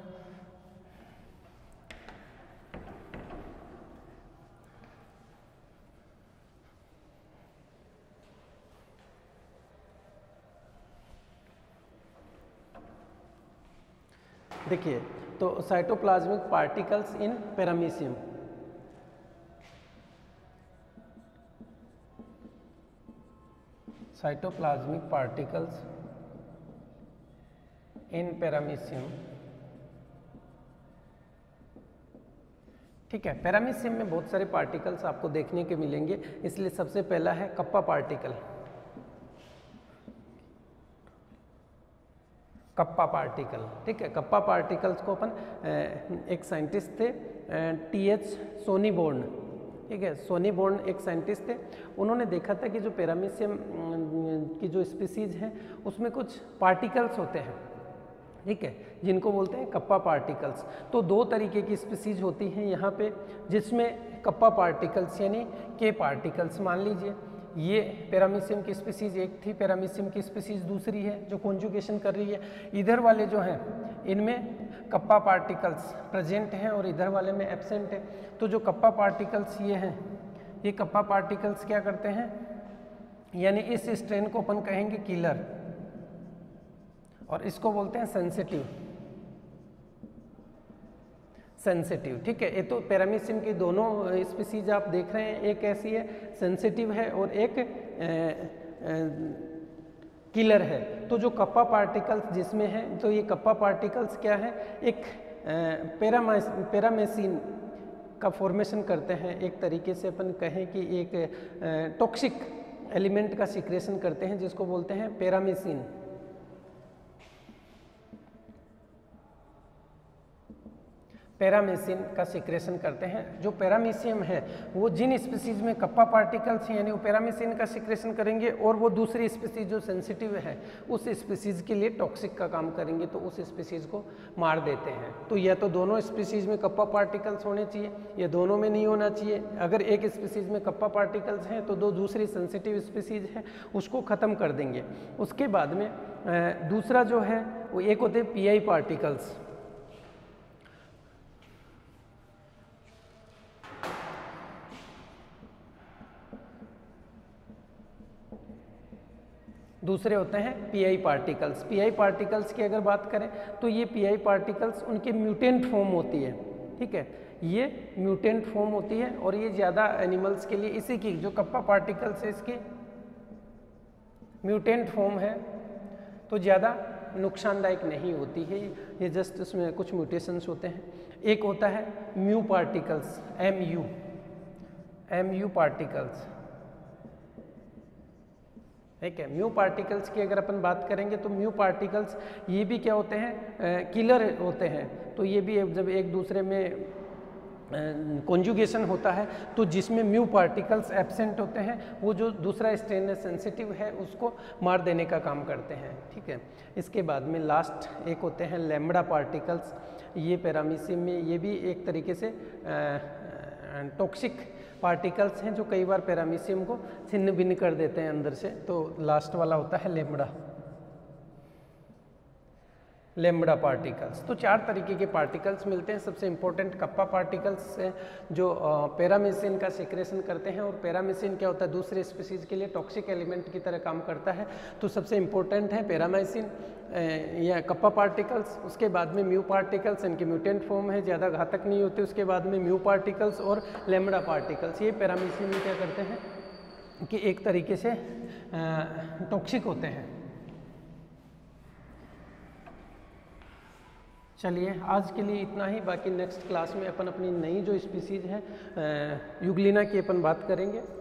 A: देखिए, तो cytoplasmic particles in paramecium, cytoplasmic particles in paramecium. ठीक है, पैरामीशियम में बहुत सारे पार्टिकल्स आपको देखने के मिलेंगे, इसलिए सबसे पहला है कप्पा पार्टिकल। कप्पा पार्टिकल, ठीक है, कप्पा पार्टिकल्स को अपन एक साइंटिस्ट थे TH सोनीबोर्न। ठीक है, सोनीबोर्न एक साइंटिस्ट थे। उन्होंने देखा था कि जो पैरामीशियम की जो स्पीसीज हैं उसमें कुछ पार्टिकल्स होते हैं, ठीक है, जिनको बोलते हैं कप्पा पार्टिकल्स। तो 2 तरीके की स्पीसीज होती हैं यहाँ पे, जिसमें कप्पा पार्टिकल्स यानी के पार्टिकल्स। मान लीजिए ये पैरामीशियम की स्पीसीज एक थी, पैरामीशियम की स्पीसीज दूसरी है जो कॉन्जुगेशन कर रही है। इधर वाले जो हैं इनमें कप्पा पार्टिकल्स प्रेजेंट हैं और इधर वाले में एब्सेंट है। तो जो कप्पा पार्टिकल्स ये हैं, ये कप्पा पार्टिकल्स क्या करते हैं, यानी इस स्ट्रेन को अपन कहेंगे किलर और इसको बोलते हैं सेंसिटिव। ठीक है, ये तो पैरामीशियम की दोनों स्पीसीज आप देख रहे हैं, एक ऐसी है सेंसिटिव है और एक किलर है। तो जो कप्पा पार्टिकल्स जिसमें है, तो ये कप्पा पार्टिकल्स क्या है, एक पैरामेसिन का फॉर्मेशन करते हैं। एक तरीके से अपन कहें कि एक टॉक्सिक एलिमेंट का सिक्रेशन करते हैं जिसको बोलते हैं पैरामेसिन। पैरामीशियम का सिक्रेशन करते हैं। जो पैरामीशियम है वो जिन स्पीसीज में कप्पा पार्टिकल्स हैं यानी वो पैरामीशियम का सिक्रेशन करेंगे, और वो दूसरी स्पीसीज जो सेंसिटिव है उस स्पीसीज के लिए टॉक्सिक का काम करेंगे, तो उस स्पीसीज को मार देते हैं। तो या तो दोनों स्पीसीज में कप्पा पार्टिकल्स होने चाहिए या दोनों में नहीं होना चाहिए। अगर एक स्पीसीज में कप्पा पार्टिकल्स हैं तो दो दूसरी सेंसिटिव स्पीसीज है उसको ख़त्म कर देंगे। उसके बाद में दूसरा जो है वो एक होते हैं PI पार्टिकल्स। दूसरे होते हैं पीआई पार्टिकल्स। पीआई पार्टिकल्स की अगर बात करें तो ये पीआई पार्टिकल्स उनके म्यूटेंट फॉर्म होती है, ठीक है, ये म्यूटेंट फॉर्म होती है और ये ज़्यादा एनिमल्स के लिए, इसी की जो कप्पा पार्टिकल्स है इसकी म्यूटेंट फॉर्म है तो ज़्यादा नुकसानदायक नहीं होती है, ये जस्ट उसमें कुछ म्यूटेशंस होते हैं। एक होता है mu particles, M U particles, ठीक है। म्यू पार्टिकल्स की अगर अपन बात करेंगे तो म्यू पार्टिकल्स ये भी क्या होते हैं, किलर होते हैं। तो ये भी जब एक दूसरे में कॉन्जुगेशन होता है तो जिसमें म्यू पार्टिकल्स एब्सेंट होते हैं वो जो दूसरा स्ट्रेन सेंसिटिव है उसको मार देने का काम करते हैं, ठीक है। इसके बाद में लास्ट एक होते हैं लैम्बडा पार्टिकल्स, ये पैरामीशियम में ये भी एक तरीके से टॉक्सिक पार्टिकल्स हैं जो कई बार पैरामीशियम को छिन्न भिन्न कर देते हैं अंदर से। तो लास्ट वाला होता है लैम्बडा पार्टिकल्स। तो 4 तरीके के पार्टिकल्स मिलते हैं। सबसे इम्पोर्टेंट कप्पा पार्टिकल्स है जो पैरामीशियन का सिक्रेशन करते हैं, और पैरामीशियन क्या होता है दूसरे स्पीसीज के लिए टॉक्सिक एलिमेंट की तरह काम करता है। तो सबसे इम्पोर्टेंट है पैरामीशियन या कप्पा पार्टिकल्स, उसके बाद में म्यू पार्टिकल्स, इनके म्यूटेंट फॉर्म है, ज़्यादा घातक नहीं होते, उसके बाद में म्यू पार्टिकल्स और लैम्बडा पार्टिकल्स। ये पैरामीशियन में क्या करते हैं कि एक तरीके से टॉक्सिक होते हैं। चलिए आज के लिए इतना ही, बाकी नेक्स्ट क्लास में अपन अपनी नई जो स्पीसीज है यूग्लिना की अपन बात करेंगे।